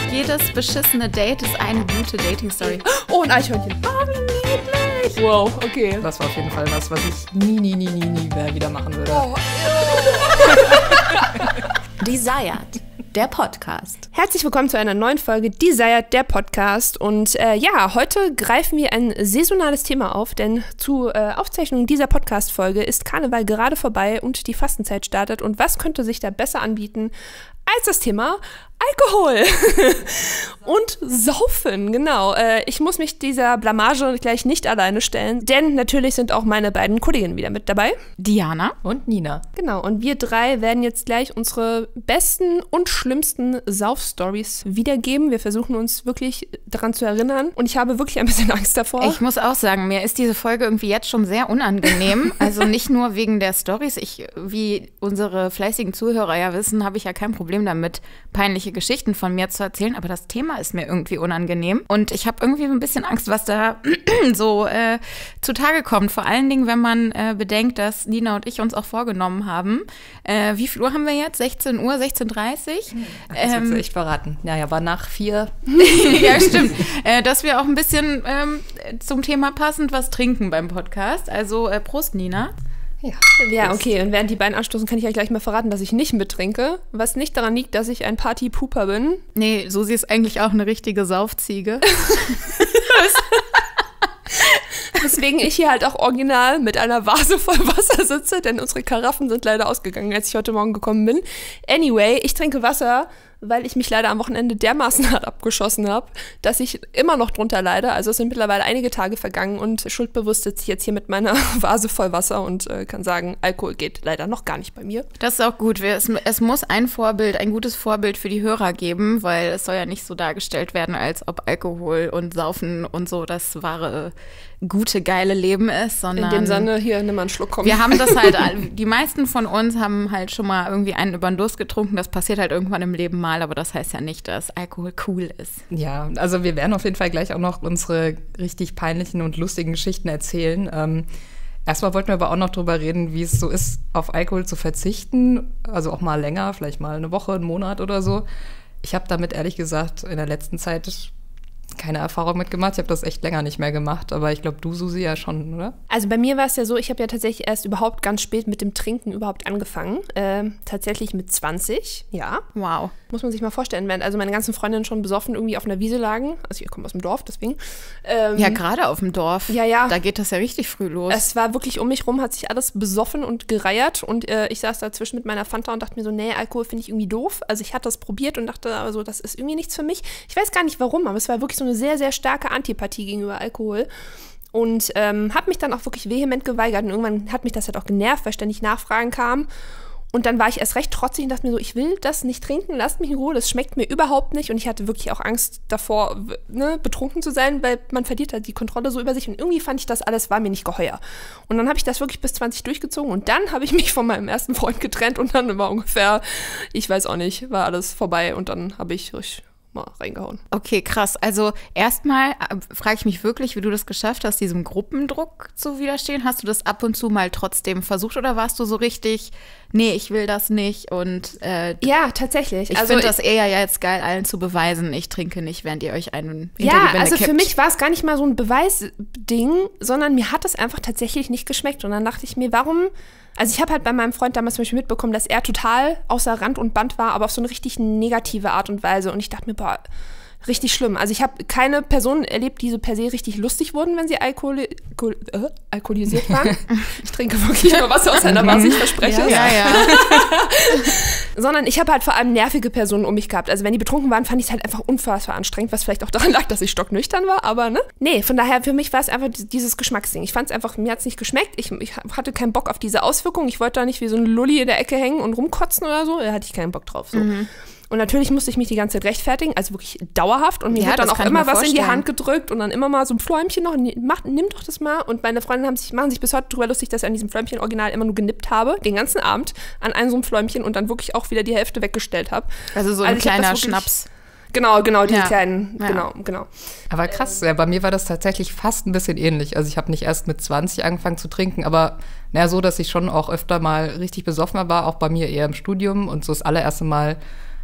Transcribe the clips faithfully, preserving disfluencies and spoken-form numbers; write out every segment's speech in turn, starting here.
Jedes beschissene Date ist eine gute Dating-Story. Oh, ein Eichhörnchen. Oh, wie niedlich. Wow, okay. Das war auf jeden Fall was, was ich nie, nie, nie, nie, nie mehr wieder machen würde. Oh, Desired, der Podcast. Herzlich willkommen zu einer neuen Folge Desired, der Podcast. Und äh, ja, heute greifen wir ein saisonales Thema auf, denn zu äh, Aufzeichnung dieser Podcast-Folge ist Karneval gerade vorbei und die Fastenzeit startet. Und was könnte sich da besser anbieten als das Thema Alkohol und Saufen, genau. Äh, ich muss mich dieser Blamage gleich nicht alleine stellen, denn natürlich sind auch meine beiden Kolleginnen wieder mit dabei. Diana und Nina. Genau, und wir drei werden jetzt gleich unsere besten und schlimmsten Sauf-Stories wiedergeben. Wir versuchen uns wirklich daran zu erinnern und ich habe wirklich ein bisschen Angst davor. Ich muss auch sagen, mir ist diese Folge irgendwie jetzt schon sehr unangenehm. Also nicht nur wegen der Stories. Ich, wie unsere fleißigen Zuhörer ja wissen, habe ich ja kein Problem damit, peinliche Geschichten von mir zu erzählen, aber das Thema ist mir irgendwie unangenehm und ich habe irgendwie ein bisschen Angst, was da so äh, zutage kommt. Vor allen Dingen, wenn man äh, bedenkt, dass Nina und ich uns auch vorgenommen haben. Äh, wie viel Uhr haben wir jetzt? sechzehn Uhr, sechzehn Uhr dreißig? Ach, das ähm, willst du echt verraten. Naja, war nach vier. Ja, stimmt. Äh, dass wir auch ein bisschen ähm, zum Thema passend was trinken beim Podcast. Also äh, Prost, Nina. Ja, ja, okay. Und während die beiden anstoßen, kann ich ja gleich mal verraten, dass ich nicht mittrinke. Was nicht daran liegt, dass ich ein Party-Pooper bin. Nee, Susi ist eigentlich auch eine richtige Saufziege. Deswegen ich hier halt auch original mit einer Vase voll Wasser sitze, denn unsere Karaffen sind leider ausgegangen, als ich heute Morgen gekommen bin. Anyway, ich trinke Wasser, weil ich mich leider am Wochenende dermaßen hart abgeschossen habe, dass ich immer noch drunter leide. Also es sind mittlerweile einige Tage vergangen und schuldbewusst sitze ich jetzt hier mit meiner Vase voll Wasser und äh, kann sagen, Alkohol geht leider noch gar nicht bei mir. Das ist auch gut. Es, es muss ein Vorbild, ein gutes Vorbild für die Hörer geben, weil es soll ja nicht so dargestellt werden, als ob Alkohol und Saufen und so das wahre, gute, geile Leben ist, sondern... In dem Sinne, hier, nimm mal einen Schluck, komm. Wir haben das halt, die meisten von uns haben halt schon mal irgendwie einen über den Durst getrunken. Das passiert halt irgendwann im Leben mal, aber das heißt ja nicht, dass Alkohol cool ist. Ja, also wir werden auf jeden Fall gleich auch noch unsere richtig peinlichen und lustigen Geschichten erzählen. Ähm, erstmal wollten wir aber auch noch drüber reden, wie es so ist, auf Alkohol zu verzichten. Also auch mal länger, vielleicht mal eine Woche, einen Monat oder so. Ich habe damit ehrlich gesagt in der letzten Zeit keine Erfahrung mitgemacht. Ich habe das echt länger nicht mehr gemacht, aber ich glaube, du, Susi, ja schon, oder? Also bei mir war es ja so, ich habe ja tatsächlich erst überhaupt ganz spät mit dem Trinken überhaupt angefangen. Ähm, tatsächlich mit zwanzig, ja. Wow. Muss man sich mal vorstellen, wenn also meine ganzen Freundinnen schon besoffen irgendwie auf einer Wiese lagen. Also ich komme aus dem Dorf, deswegen. Ähm, ja, gerade auf dem Dorf. Ja, ja. Da geht das ja richtig früh los. Es war wirklich um mich rum, hat sich alles besoffen und gereiert und äh, ich saß dazwischen mit meiner Fanta und dachte mir so, nee, Alkohol finde ich irgendwie doof. Also ich hatte das probiert und dachte aber so, das ist irgendwie nichts für mich. Ich weiß gar nicht warum, aber es war wirklich so eine sehr, sehr starke Antipathie gegenüber Alkohol. Und ähm, habe mich dann auch wirklich vehement geweigert. Und irgendwann hat mich das halt auch genervt, weil ständig Nachfragen kamen. Und dann war ich erst recht trotzig und dachte mir so, ich will das nicht trinken, lasst mich in Ruhe, das schmeckt mir überhaupt nicht. Und ich hatte wirklich auch Angst davor, ne, betrunken zu sein, weil man verliert halt die Kontrolle so über sich. Und irgendwie fand ich das alles, war mir nicht geheuer. Und dann habe ich das wirklich bis zwanzig durchgezogen. Und dann habe ich mich von meinem ersten Freund getrennt. Und dann war ungefähr, ich weiß auch nicht, war alles vorbei. Und dann habe ich richtig mal reingehauen. Okay, krass. Also erstmal frage ich mich wirklich, wie du das geschafft hast, diesem Gruppendruck zu widerstehen. Hast du das ab und zu mal trotzdem versucht oder warst du so richtig, nee, ich will das nicht und äh, ja, tatsächlich. Ich also finde das eher ja jetzt geil, allen zu beweisen, ich trinke nicht, während ihr euch einen hinter ja, die Bände also kippt. Für mich war es gar nicht mal so ein Beweisding, sondern mir hat es einfach tatsächlich nicht geschmeckt und dann dachte ich mir, warum. Also ich habe halt bei meinem Freund damals zum Beispiel mitbekommen, dass er total außer Rand und Band war, aber auf so eine richtig negative Art und Weise. Und ich dachte mir, boah, richtig schlimm. Also ich habe keine Personen erlebt, die so per se richtig lustig wurden, wenn sie alkoholi- alkohol- äh, alkoholisiert waren. Ich trinke wirklich nur Wasser aus einer Vase, ich verspreche es. Ja, ja. Sondern ich habe halt vor allem nervige Personen um mich gehabt. Also wenn die betrunken waren, fand ich es halt einfach unfassbar anstrengend, was vielleicht auch daran lag, dass ich stocknüchtern war, aber ne? Nee, von daher, für mich war es einfach dieses Geschmacksding. Ich fand es einfach, mir hat es nicht geschmeckt. Ich, ich hatte keinen Bock auf diese Auswirkungen. Ich wollte da nicht wie so ein Lulli in der Ecke hängen und rumkotzen oder so. Da hatte ich keinen Bock drauf. So. Mhm. Und natürlich musste ich mich die ganze Zeit rechtfertigen, also wirklich dauerhaft. Und mir ja, wird dann auch immer was vorstellen. in die Hand gedrückt und dann immer mal so ein Fläumchen noch. Mach, nimm doch das mal. Und meine Freundinnen haben sich, machen sich bis heute drüber lustig, dass ich an diesem Fläumchen original immer nur genippt habe, den ganzen Abend an einem so einem Fläumchen und dann wirklich auch wieder die Hälfte weggestellt habe. Also so ein also kleiner wirklich, Schnaps. Genau, genau, die ja. kleinen, ja. genau, genau. Aber krass, ja, bei mir war das tatsächlich fast ein bisschen ähnlich. Also ich habe nicht erst mit zwanzig angefangen zu trinken, aber naja, so, dass ich schon auch öfter mal richtig besoffen war, auch bei mir eher im Studium und so das allererste Mal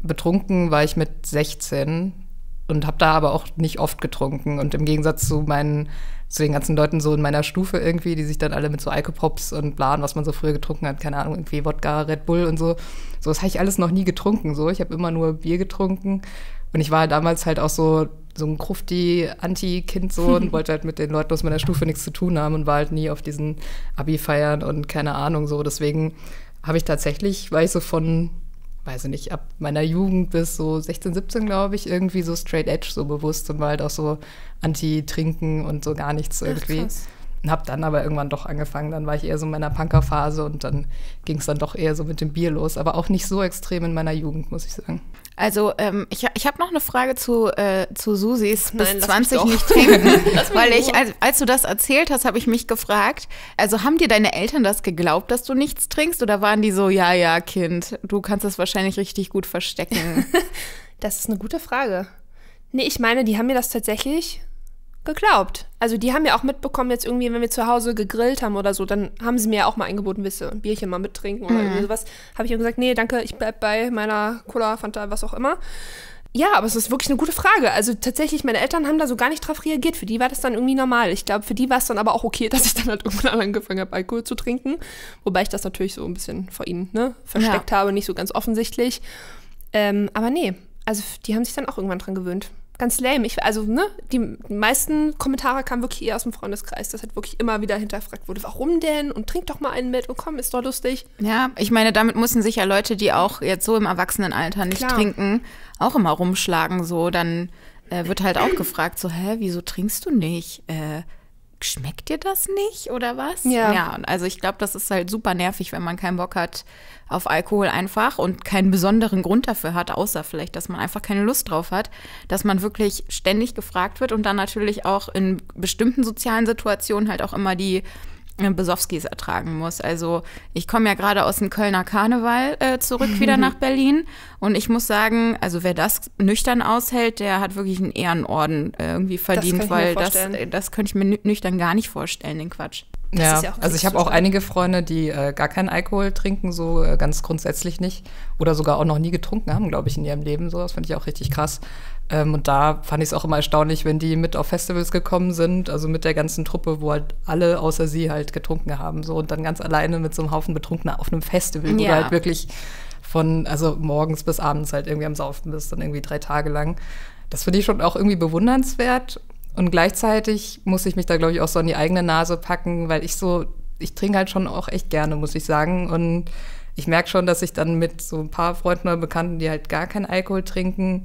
betrunken war ich mit sechzehn und habe da aber auch nicht oft getrunken. Und im Gegensatz zu meinen, zu den ganzen Leuten so in meiner Stufe irgendwie, die sich dann alle mit so Alkopops und Bladen, was man so früher getrunken hat, keine Ahnung, irgendwie Wodka, Red Bull und so, so das habe ich alles noch nie getrunken. So, ich habe immer nur Bier getrunken. Und ich war damals halt auch so, so ein Krufti-Anti-Kind so und wollte halt mit den Leuten aus meiner Stufe nichts zu tun haben und war halt nie auf diesen Abi-Feiern und keine Ahnung so. Deswegen habe ich tatsächlich, war ich so von, weiß ich nicht, ab meiner Jugend bis so sechzehn, siebzehn, glaube ich, irgendwie so straight edge so bewusst und war halt auch so Anti-Trinken und so gar nichts irgendwie. Ach, und habe dann aber irgendwann doch angefangen. Dann war ich eher so in meiner Punker-Phase und dann ging es dann doch eher so mit dem Bier los. Aber auch nicht so extrem in meiner Jugend, muss ich sagen. Also ähm, ich, ich habe noch eine Frage zu, äh, zu Susis bis Nein, zwanzig nicht trinken. Weil ich, als, als du das erzählt hast, habe ich mich gefragt, also haben dir deine Eltern das geglaubt, dass du nichts trinkst? Oder waren die so, ja, ja, Kind, du kannst das wahrscheinlich richtig gut verstecken? Das ist eine gute Frage. Nee, ich meine, die haben mir das tatsächlich geglaubt. Also die haben ja auch mitbekommen, jetzt irgendwie, wenn wir zu Hause gegrillt haben oder so, dann haben sie mir ja auch mal angeboten, willst du ein Bierchen mal mittrinken oder mhm. irgendwie sowas. Habe ich ihm gesagt, nee, danke, ich bleib bei meiner Cola, Fanta, was auch immer. Ja, aber es ist wirklich eine gute Frage. Also tatsächlich, meine Eltern haben da so gar nicht drauf reagiert. Für die war das dann irgendwie normal. Ich glaube, für die war es dann aber auch okay, dass ich dann halt irgendwann angefangen habe, Alkohol zu trinken. Wobei ich das natürlich so ein bisschen vor ihnen ne, versteckt ja. habe, nicht so ganz offensichtlich. Ähm, aber nee, also die haben sich dann auch irgendwann dran gewöhnt. Ganz lame. Ich, also, ne, die meisten Kommentare kamen wirklich eher aus dem Freundeskreis, dass halt wirklich immer wieder hinterfragt wurde, warum denn? Und trink doch mal einen mit und komm, ist doch lustig. Ja, ich meine, damit müssen sich ja Leute, die auch jetzt so im Erwachsenenalter nicht Klar. trinken, auch immer rumschlagen. So, dann äh, wird halt auch gefragt, so, hä, wieso trinkst du nicht? Äh, schmeckt dir das nicht oder was? Ja. Ja, also ich glaube, das ist halt super nervig, wenn man keinen Bock hat auf Alkohol einfach und keinen besonderen Grund dafür hat, außer vielleicht, dass man einfach keine Lust drauf hat, dass man wirklich ständig gefragt wird und dann natürlich auch in bestimmten sozialen Situationen halt auch immer die Besowskis ertragen muss. Also ich komme ja gerade aus dem Kölner Karneval äh, zurück wieder nach Berlin und ich muss sagen, also wer das nüchtern aushält, der hat wirklich einen Ehrenorden äh, irgendwie verdient, das weil das, das könnte ich mir nüchtern gar nicht vorstellen, den Quatsch. Das ja, ja also ich habe auch einige Freunde, die äh, gar keinen Alkohol trinken, so äh, ganz grundsätzlich nicht. Oder sogar auch noch nie getrunken haben, glaube ich, in ihrem Leben. So, das fand ich auch richtig krass. Ähm, und da fand ich es auch immer erstaunlich, wenn die mit auf Festivals gekommen sind, also mit der ganzen Truppe, wo halt alle außer sie halt getrunken haben. So, und dann ganz alleine mit so einem Haufen Betrunkener auf einem Festival, wo ja. du halt wirklich von, also morgens bis abends halt irgendwie am Saufen bist, dann irgendwie drei Tage lang. Das finde ich schon auch irgendwie bewundernswert. Und gleichzeitig muss ich mich da, glaube ich, auch so an die eigene Nase packen, weil ich so, ich trinke halt schon auch echt gerne, muss ich sagen. Und ich merke schon, dass ich dann mit so ein paar Freunden oder Bekannten, die halt gar keinen Alkohol trinken,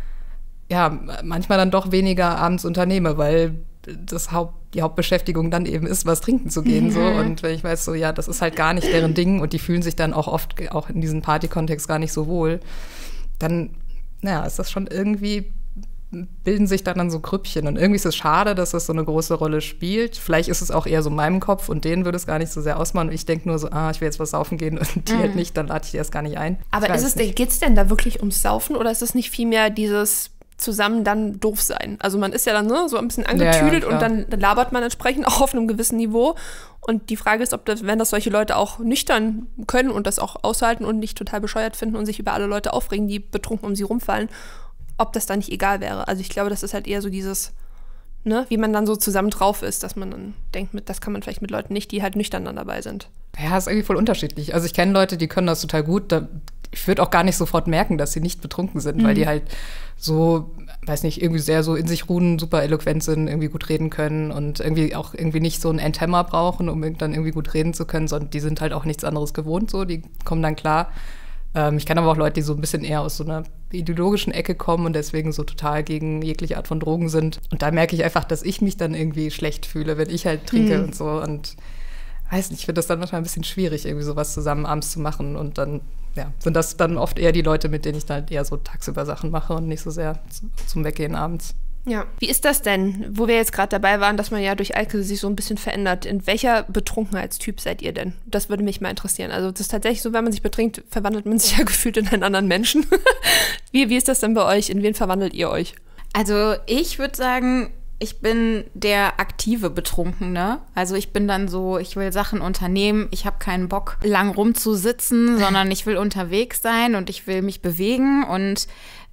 ja, manchmal dann doch weniger abends unternehme, weil das Haupt, die Hauptbeschäftigung dann eben ist, was trinken zu gehen. Mhm. So. Und wenn ich weiß, so, ja, das ist halt gar nicht deren Ding und die fühlen sich dann auch oft, auch in diesem Party-Kontext gar nicht so wohl, dann, naja, ist das schon irgendwie, bilden sich dann, dann so Grüppchen. Und irgendwie ist es schade, dass das so eine große Rolle spielt. Vielleicht ist es auch eher so in meinem Kopf und denen würde es gar nicht so sehr ausmachen. Und ich denke nur so, ah, ich will jetzt was saufen gehen und die mhm. halt nicht, dann lade ich die erst gar nicht ein. Aber ist es, geht's denn da wirklich ums Saufen oder ist es nicht vielmehr dieses zusammen dann doof sein? Also man ist ja dann ne, so ein bisschen angetüdelt ja, ja, und dann, dann labert man entsprechend auch auf einem gewissen Niveau. Und die Frage ist, ob das, wenn das solche Leute auch nüchtern können und das auch aushalten und nicht total bescheuert finden und sich über alle Leute aufregen, die betrunken um sie rumfallen, ob das dann nicht egal wäre. Also ich glaube, das ist halt eher so dieses, ne, wie man dann so zusammen drauf ist, dass man dann denkt, mit, das kann man vielleicht mit Leuten nicht, die halt nüchtern dann dabei sind. Ja, ist irgendwie voll unterschiedlich. Also ich kenne Leute, die können das total gut. Da, ich würde auch gar nicht sofort merken, dass sie nicht betrunken sind, mhm. weil die halt so, weiß nicht, irgendwie sehr so in sich ruhen, super eloquent sind, irgendwie gut reden können und irgendwie auch irgendwie nicht so einen Endhammer brauchen, um dann irgendwie gut reden zu können, sondern die sind halt auch nichts anderes gewohnt so, die kommen dann klar. Ähm, ich kenne aber auch Leute, die so ein bisschen eher aus so einer ideologischen Ecke kommen und deswegen so total gegen jegliche Art von Drogen sind. Und da merke ich einfach, dass ich mich dann irgendwie schlecht fühle, wenn ich halt trinke mhm. und so. Und weiß nicht, ich finde das dann manchmal ein bisschen schwierig, irgendwie sowas zusammen abends zu machen. Und dann ja, sind das dann oft eher die Leute, mit denen ich dann halt eher so tagsüber Sachen mache und nicht so sehr zum Weggehen abends. Ja. Wie ist das denn, wo wir jetzt gerade dabei waren, dass man ja durch Alkohol sich so ein bisschen verändert? In welcher Betrunkenheitstyp seid ihr denn? Das würde mich mal interessieren. Also das ist tatsächlich so, wenn man sich betrinkt, verwandelt man sich ja gefühlt in einen anderen Menschen. wie, wie ist das denn bei euch? In wen verwandelt ihr euch? Also ich würde sagen, ich bin der aktive Betrunkene. Also ich bin dann so, ich will Sachen unternehmen. Ich habe keinen Bock, lang rumzusitzen, sondern ich will unterwegs sein und ich will mich bewegen. Und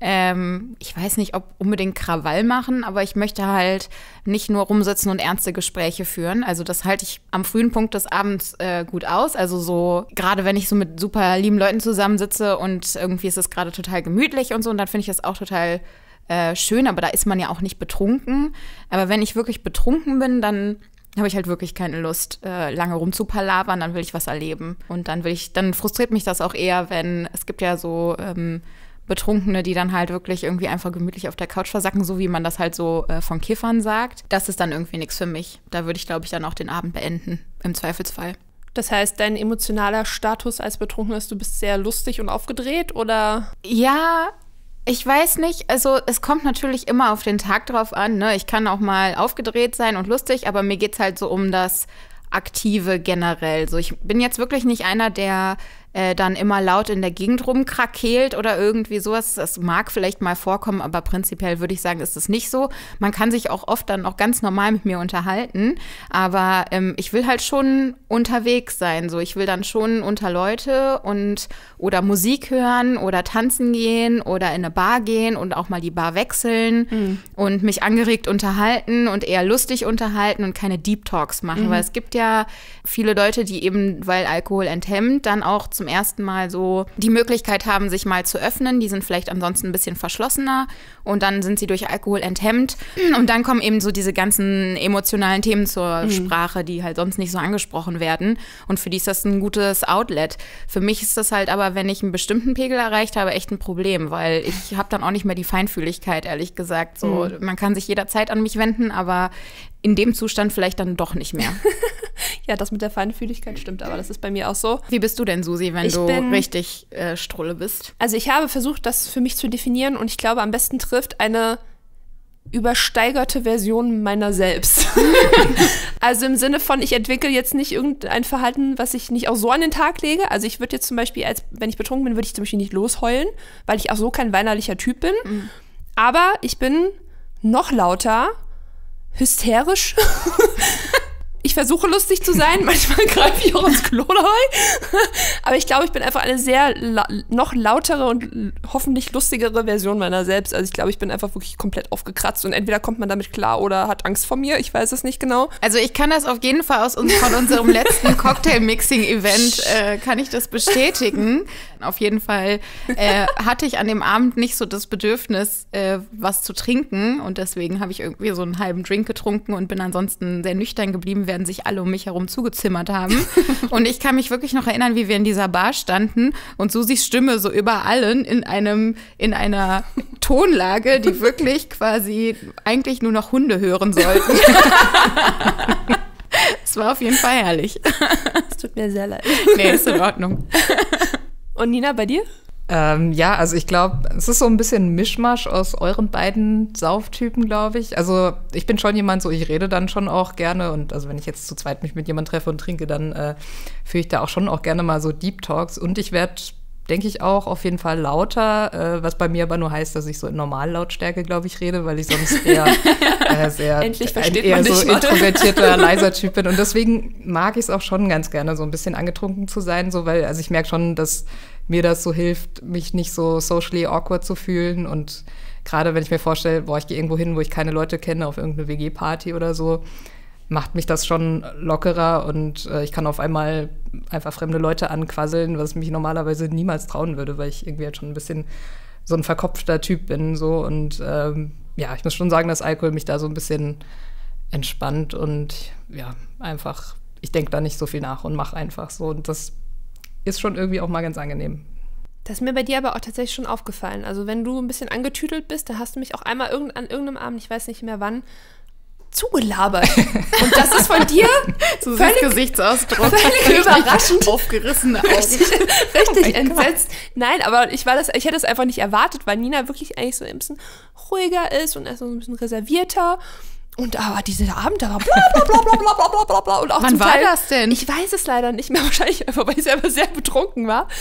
ähm, ich weiß nicht, ob unbedingt Krawall machen, aber ich möchte halt nicht nur rumsitzen und ernste Gespräche führen. Also das halte ich am frühen Punkt des Abends äh, gut aus. Also so, gerade wenn ich so mit super lieben Leuten zusammensitze und irgendwie ist es gerade total gemütlich und so, und dann finde ich das auch total Äh, schön, aber da ist man ja auch nicht betrunken. Aber wenn ich wirklich betrunken bin, dann habe ich halt wirklich keine Lust, äh, lange rumzupalavern, dann will ich was erleben. Und dann will ich, dann frustriert mich das auch eher, wenn, es gibt ja so ähm, Betrunkene, die dann halt wirklich irgendwie einfach gemütlich auf der Couch versacken, so wie man das halt so äh, von Kiffern sagt. Das ist dann irgendwie nichts für mich. Da würde ich, glaube ich, dann auch den Abend beenden, im Zweifelsfall. Das heißt, dein emotionaler Status als Betrunkener ist, du bist sehr lustig und aufgedreht, oder? Ja, ich weiß nicht, also es kommt natürlich immer auf den Tag drauf an, ne? Ich kann auch mal aufgedreht sein und lustig, aber mir geht's halt so um das Aktive generell. So, ich bin jetzt wirklich nicht einer, der äh, dann immer laut in der Gegend rumkrakeelt oder irgendwie sowas. Das mag vielleicht mal vorkommen, aber prinzipiell würde ich sagen, ist es nicht so. Man kann sich auch oft dann auch ganz normal mit mir unterhalten, aber ähm, ich will halt schon unterwegs sein. So, ich will dann schon unter Leute und oder Musik hören oder tanzen gehen oder in eine Bar gehen und auch mal die Bar wechseln mhm. und mich angeregt unterhalten und eher lustig unterhalten und keine Deep Talks machen, mhm. weil es gibt ja viele Leute, die eben, weil Alkohol enthemmt, dann auch zum ersten Mal so die Möglichkeit haben, sich mal zu öffnen. Die sind vielleicht ansonsten ein bisschen verschlossener und dann sind sie durch Alkohol enthemmt und dann kommen eben so diese ganzen emotionalen Themen zur mhm. Sprache, die halt sonst nicht so angesprochen werden, und für die ist das ein gutes Outlet. Für mich ist das halt aber, wenn ich einen bestimmten Pegel erreicht habe, echt ein Problem, weil ich habe dann auch nicht mehr die Feinfühligkeit, ehrlich gesagt. So, mhm. man kann sich jederzeit an mich wenden, aber in dem Zustand vielleicht dann doch nicht mehr. Ja, das mit der Feinfühligkeit stimmt, aber das ist bei mir auch so. Wie bist du denn, Susi, wenn ich du bin, richtig äh, Strulle bist? Also ich habe versucht, das für mich zu definieren, und ich glaube, am besten trifft eine übersteigerte Version meiner selbst. Also im Sinne von, ich entwickle jetzt nicht irgendein Verhalten, was ich nicht auch so an den Tag lege. Also ich würde jetzt zum Beispiel, als wenn ich betrunken bin, würde ich zum Beispiel nicht losheulen, weil ich auch so kein weinerlicher Typ bin. Mhm. Aber ich bin noch lauter, hysterisch. Ich versuche lustig zu sein, manchmal greife ich auch ins Klo dabei. Aber ich glaube, ich bin einfach eine sehr la- noch lautere und hoffentlich lustigere Version meiner selbst. Also ich glaube, ich bin einfach wirklich komplett aufgekratzt und entweder kommt man damit klar oder hat Angst vor mir. Ich weiß es nicht genau. Also ich kann das auf jeden Fall aus uns, von unserem letzten Cocktail-Mixing-Event äh, kann ich das bestätigen. Auf jeden Fall äh, hatte ich an dem Abend nicht so das Bedürfnis, äh, was zu trinken, und deswegen habe ich irgendwie so einen halben Drink getrunken und bin ansonsten sehr nüchtern geblieben, während sich alle um mich herum zugezimmert haben. Und ich kann mich wirklich noch erinnern, wie wir in dieser Bar standen und Susis Stimme so über allen in einem, in einer Tonlage, die wirklich quasi eigentlich nur noch Hunde hören sollten. Es war auf jeden Fall herrlich. Es tut mir sehr leid. Nee, ist in Ordnung. Und Nina, bei dir? Ähm, ja, also ich glaube, es ist so ein bisschen ein Mischmasch aus euren beiden Sauftypen, glaube ich. Also ich bin schon jemand, so ich rede dann schon auch gerne, und also wenn ich jetzt zu zweit mich mit jemandem treffe und trinke, dann äh, führe ich da auch schon auch gerne mal so Deep Talks, und ich werde, denke ich, auch auf jeden Fall lauter, äh, was bei mir aber nur heißt, dass ich so in Normallautstärke, glaube ich, rede, weil ich sonst eher äh, sehr Endlich versteht ein, eher man so dich mal. introvertierter, leiser Typ bin, und deswegen mag ich es auch schon ganz gerne, so ein bisschen angetrunken zu sein, so, weil also ich merke schon, dass mir das so hilft, mich nicht so socially awkward zu fühlen, und gerade wenn ich mir vorstelle, boah, ich gehe irgendwo hin, wo ich keine Leute kenne, auf irgendeine W G-Party oder so, macht mich das schon lockerer, und äh, ich kann auf einmal einfach fremde Leute anquasseln, was mich normalerweise niemals trauen würde, weil ich irgendwie halt schon ein bisschen so ein verkopfter Typ bin, so, und ähm, ja, ich muss schon sagen, dass Alkohol mich da so ein bisschen entspannt, und ja, einfach, ich denke da nicht so viel nach und mache einfach so, und das ist schon irgendwie auch mal ganz angenehm. Das ist mir bei dir aber auch tatsächlich schon aufgefallen. Also wenn du ein bisschen angetütelt bist, da hast du mich auch einmal irgend, an irgendeinem Abend, ich weiß nicht mehr wann, zugelabert. Und das ist von dir so völlig, Gesichtsausdruck. völlig überraschend. Aufgerissene Augen. Richtig, richtig Oh entsetzt. Nein, aber ich war das, ich hätte es einfach nicht erwartet, weil Nina wirklich eigentlich so ein bisschen ruhiger ist und er ist so ein bisschen reservierter. Und aber dieser Abend, da war bla bla bla bla bla bla bla bla. Und auch Wann zum war Teil, das denn? Ich weiß es leider nicht mehr, wahrscheinlich einfach, weil ich selber sehr betrunken war.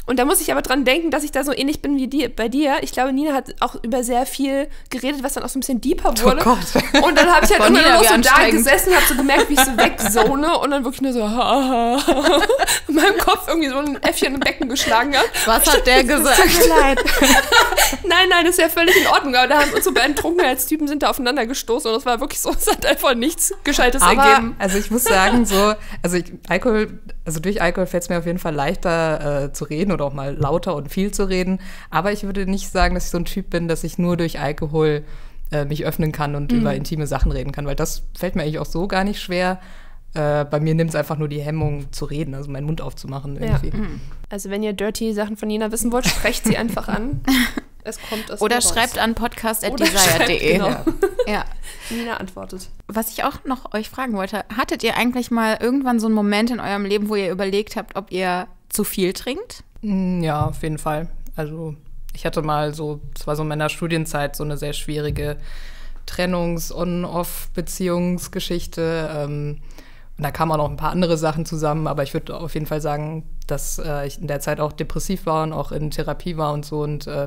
Und da muss ich aber dran denken, dass ich da so ähnlich bin wie die, bei dir. Ich glaube, Nina hat auch über sehr viel geredet, was dann auch so ein bisschen deeper wurde. Oh Gott. Und dann habe ich halt Von immer Nina, nur noch wie so da anstrengend. gesessen und habe so gemerkt, wie ich so wegzone und dann wirklich nur so ha, ha, in meinem Kopf irgendwie so ein Äffchen im Becken geschlagen hat. Was hat der gesagt? Tut mir leid. Nein, nein, das ist ja völlig in Ordnung. Aber da haben uns so beiden Trunkenheitstypen sind da aufeinander gestoßen und es war wirklich so, es hat einfach nichts Gescheites Aber, ergeben. also ich muss sagen, so, also ich, Alkohol, also durch Alkohol fällt es mir auf jeden Fall leichter äh, zu reden oder auch mal lauter und viel zu reden. Aber ich würde nicht sagen, dass ich so ein Typ bin, dass ich nur durch Alkohol äh, mich öffnen kann und mhm. über intime Sachen reden kann, weil das fällt mir eigentlich auch so gar nicht schwer. Äh, bei mir nimmt es einfach nur die Hemmung zu reden, also meinen Mund aufzumachen irgendwie. Ja. Also wenn ihr dirty Sachen von Nina wissen wollt, sprecht sie einfach an. Es kommt aus Oder mir schreibt raus. an podcast at Oder desire schreibt, punkt de. genau. Ja. Ja. Nina antwortet. Was ich auch noch euch fragen wollte, hattet ihr eigentlich mal irgendwann so einen Moment in eurem Leben, wo ihr überlegt habt, ob ihr zu viel trinkt? Ja, auf jeden Fall. Also ich hatte mal so, es war so in meiner Studienzeit so eine sehr schwierige Trennungs-On-Off-Beziehungsgeschichte. Ähm, und da kamen auch noch ein paar andere Sachen zusammen, aber ich würde auf jeden Fall sagen, dass äh, ich in der Zeit auch depressiv war und auch in Therapie war und so. Und äh,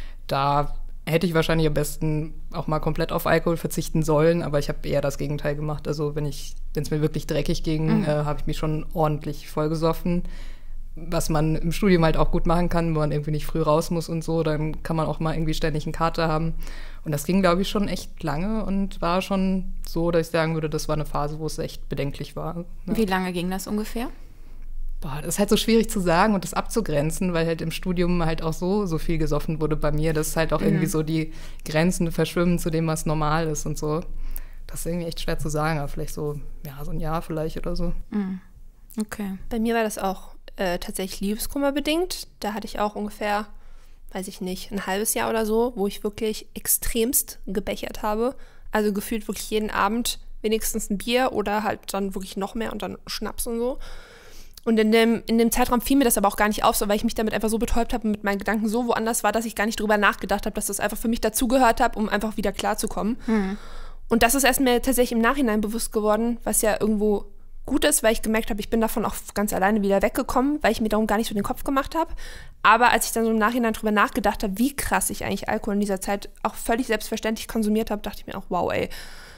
da hätte ich wahrscheinlich am besten auch mal komplett auf Alkohol verzichten sollen, aber ich habe eher das Gegenteil gemacht. Also wenn ich, wenn es mir wirklich dreckig ging, mhm. äh, habe ich mich schon ordentlich vollgesoffen. Was man im Studium halt auch gut machen kann, wo man irgendwie nicht früh raus muss und so, dann kann man auch mal irgendwie ständig einen Kater haben. Und das ging, glaube ich, schon echt lange und war schon so, dass ich sagen würde, das war eine Phase, wo es echt bedenklich war. Ja. Wie lange ging das ungefähr? Boah, das ist halt so schwierig zu sagen und das abzugrenzen, weil halt im Studium halt auch so, so viel gesoffen wurde bei mir, dass halt auch mhm. irgendwie so die Grenzen verschwimmen zu dem, was normal ist und so. Das ist irgendwie echt schwer zu sagen, aber vielleicht so, ja, so ein Jahr vielleicht oder so. Mhm. Okay. Bei mir war das auch äh, tatsächlich Liebeskummer bedingt. Da hatte ich auch ungefähr, weiß ich nicht, ein halbes Jahr oder so, wo ich wirklich extremst gebechert habe. Also gefühlt wirklich jeden Abend wenigstens ein Bier oder halt dann wirklich noch mehr und dann Schnaps und so. Und in dem, in dem Zeitraum fiel mir das aber auch gar nicht auf, so, weil ich mich damit einfach so betäubt habe und mit meinen Gedanken so woanders war, dass ich gar nicht drüber nachgedacht habe, dass das einfach für mich dazugehört habe, um einfach wieder klarzukommen. Mhm. Und das ist erst mir tatsächlich im Nachhinein bewusst geworden, was ja irgendwo gut ist, weil ich gemerkt habe, ich bin davon auch ganz alleine wieder weggekommen, weil ich mir darum gar nicht so den Kopf gemacht habe. Aber als ich dann so im Nachhinein drüber nachgedacht habe, wie krass ich eigentlich Alkohol in dieser Zeit auch völlig selbstverständlich konsumiert habe, dachte ich mir auch, wow, ey,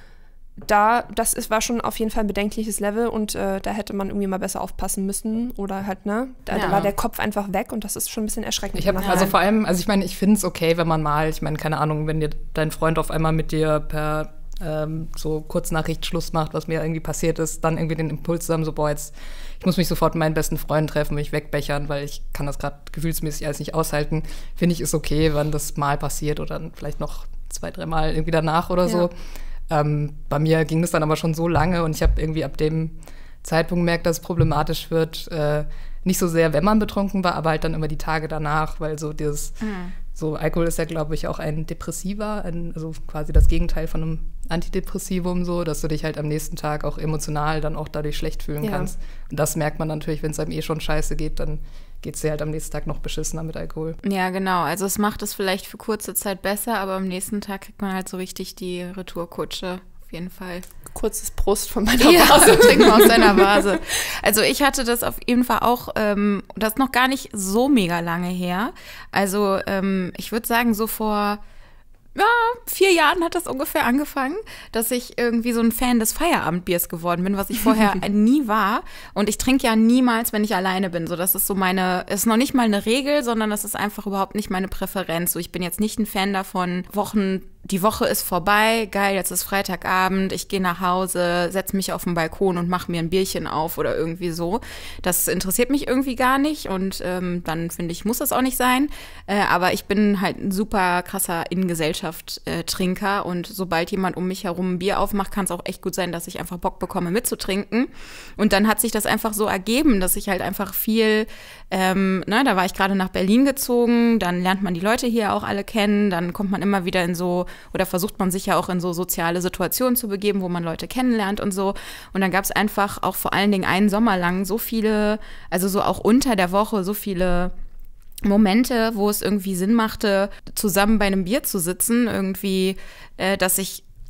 da, das ist, war schon auf jeden Fall ein bedenkliches Level und äh, da hätte man irgendwie mal besser aufpassen müssen oder halt, ne, da, ja. da war der Kopf einfach weg und das ist schon ein bisschen erschreckend. Ich habe also vor allem, also ich meine, ich finde es okay, wenn man mal, ich meine, keine Ahnung, wenn dir dein Freund auf einmal mit dir per ähm, so Kurznachricht Schluss macht, was mir irgendwie passiert ist, dann irgendwie den Impuls zu haben, so, boah, jetzt, ich muss mich sofort mit meinen besten Freunden treffen, mich wegbechern, weil ich kann das gerade gefühlsmäßig alles nicht aushalten, finde ich, ist okay, wenn das mal passiert oder dann vielleicht noch zwei, dreimal irgendwie danach oder ja. so. Ähm, bei mir ging das dann aber schon so lange und ich habe irgendwie ab dem Zeitpunkt gemerkt, dass es problematisch wird. Äh, nicht so sehr, wenn man betrunken war, aber halt dann immer die Tage danach, weil so dieses, mhm. so Alkohol ist ja, glaube ich, auch ein Depressiva, ein, also quasi das Gegenteil von einem Antidepressivum, so, dass du dich halt am nächsten Tag auch emotional dann auch dadurch schlecht fühlen ja. kannst. Und das merkt man natürlich, wenn es einem eh schon scheiße geht, dann geht es dir halt am nächsten Tag noch beschissener mit Alkohol. Ja, genau. Also es macht es vielleicht für kurze Zeit besser, aber am nächsten Tag kriegt man halt so richtig die Retourkutsche. Auf jeden Fall. Kurzes Prost von meiner ja, Vase. trinken aus deiner Vase. Also ich hatte das auf jeden Fall auch, ähm, das ist noch gar nicht so mega lange her. Also ähm, ich würde sagen, so vor ja, vier Jahren hat das ungefähr angefangen, dass ich irgendwie so ein Fan des Feierabendbiers geworden bin, was ich vorher nie war. Und ich trinke ja niemals, wenn ich alleine bin. So, das ist so meine, ist noch nicht mal eine Regel, sondern das ist einfach überhaupt nicht meine Präferenz. So, ich bin jetzt nicht ein Fan davon, Wochen, die Woche ist vorbei, geil, jetzt ist Freitagabend, ich gehe nach Hause, setze mich auf den Balkon und mache mir ein Bierchen auf oder irgendwie so. Das interessiert mich irgendwie gar nicht und ähm, dann finde ich, muss das auch nicht sein. Äh, aber ich bin halt ein super krasser In-Gesellschaft-Trinker und sobald jemand um mich herum ein Bier aufmacht, kann es auch echt gut sein, dass ich einfach Bock bekomme mitzutrinken. Und dann hat sich das einfach so ergeben, dass ich halt einfach viel, ähm, ne, da war ich gerade nach Berlin gezogen, dann lernt man die Leute hier auch alle kennen, dann kommt man immer wieder in so oder versucht man sich ja auch in so soziale Situationen zu begeben, wo man Leute kennenlernt und so. Und dann gab es einfach auch vor allen Dingen einen Sommer lang so viele, also so auch unter der Woche so viele Momente, wo es irgendwie Sinn machte, zusammen bei einem Bier zu sitzen, irgendwie, äh, dass ich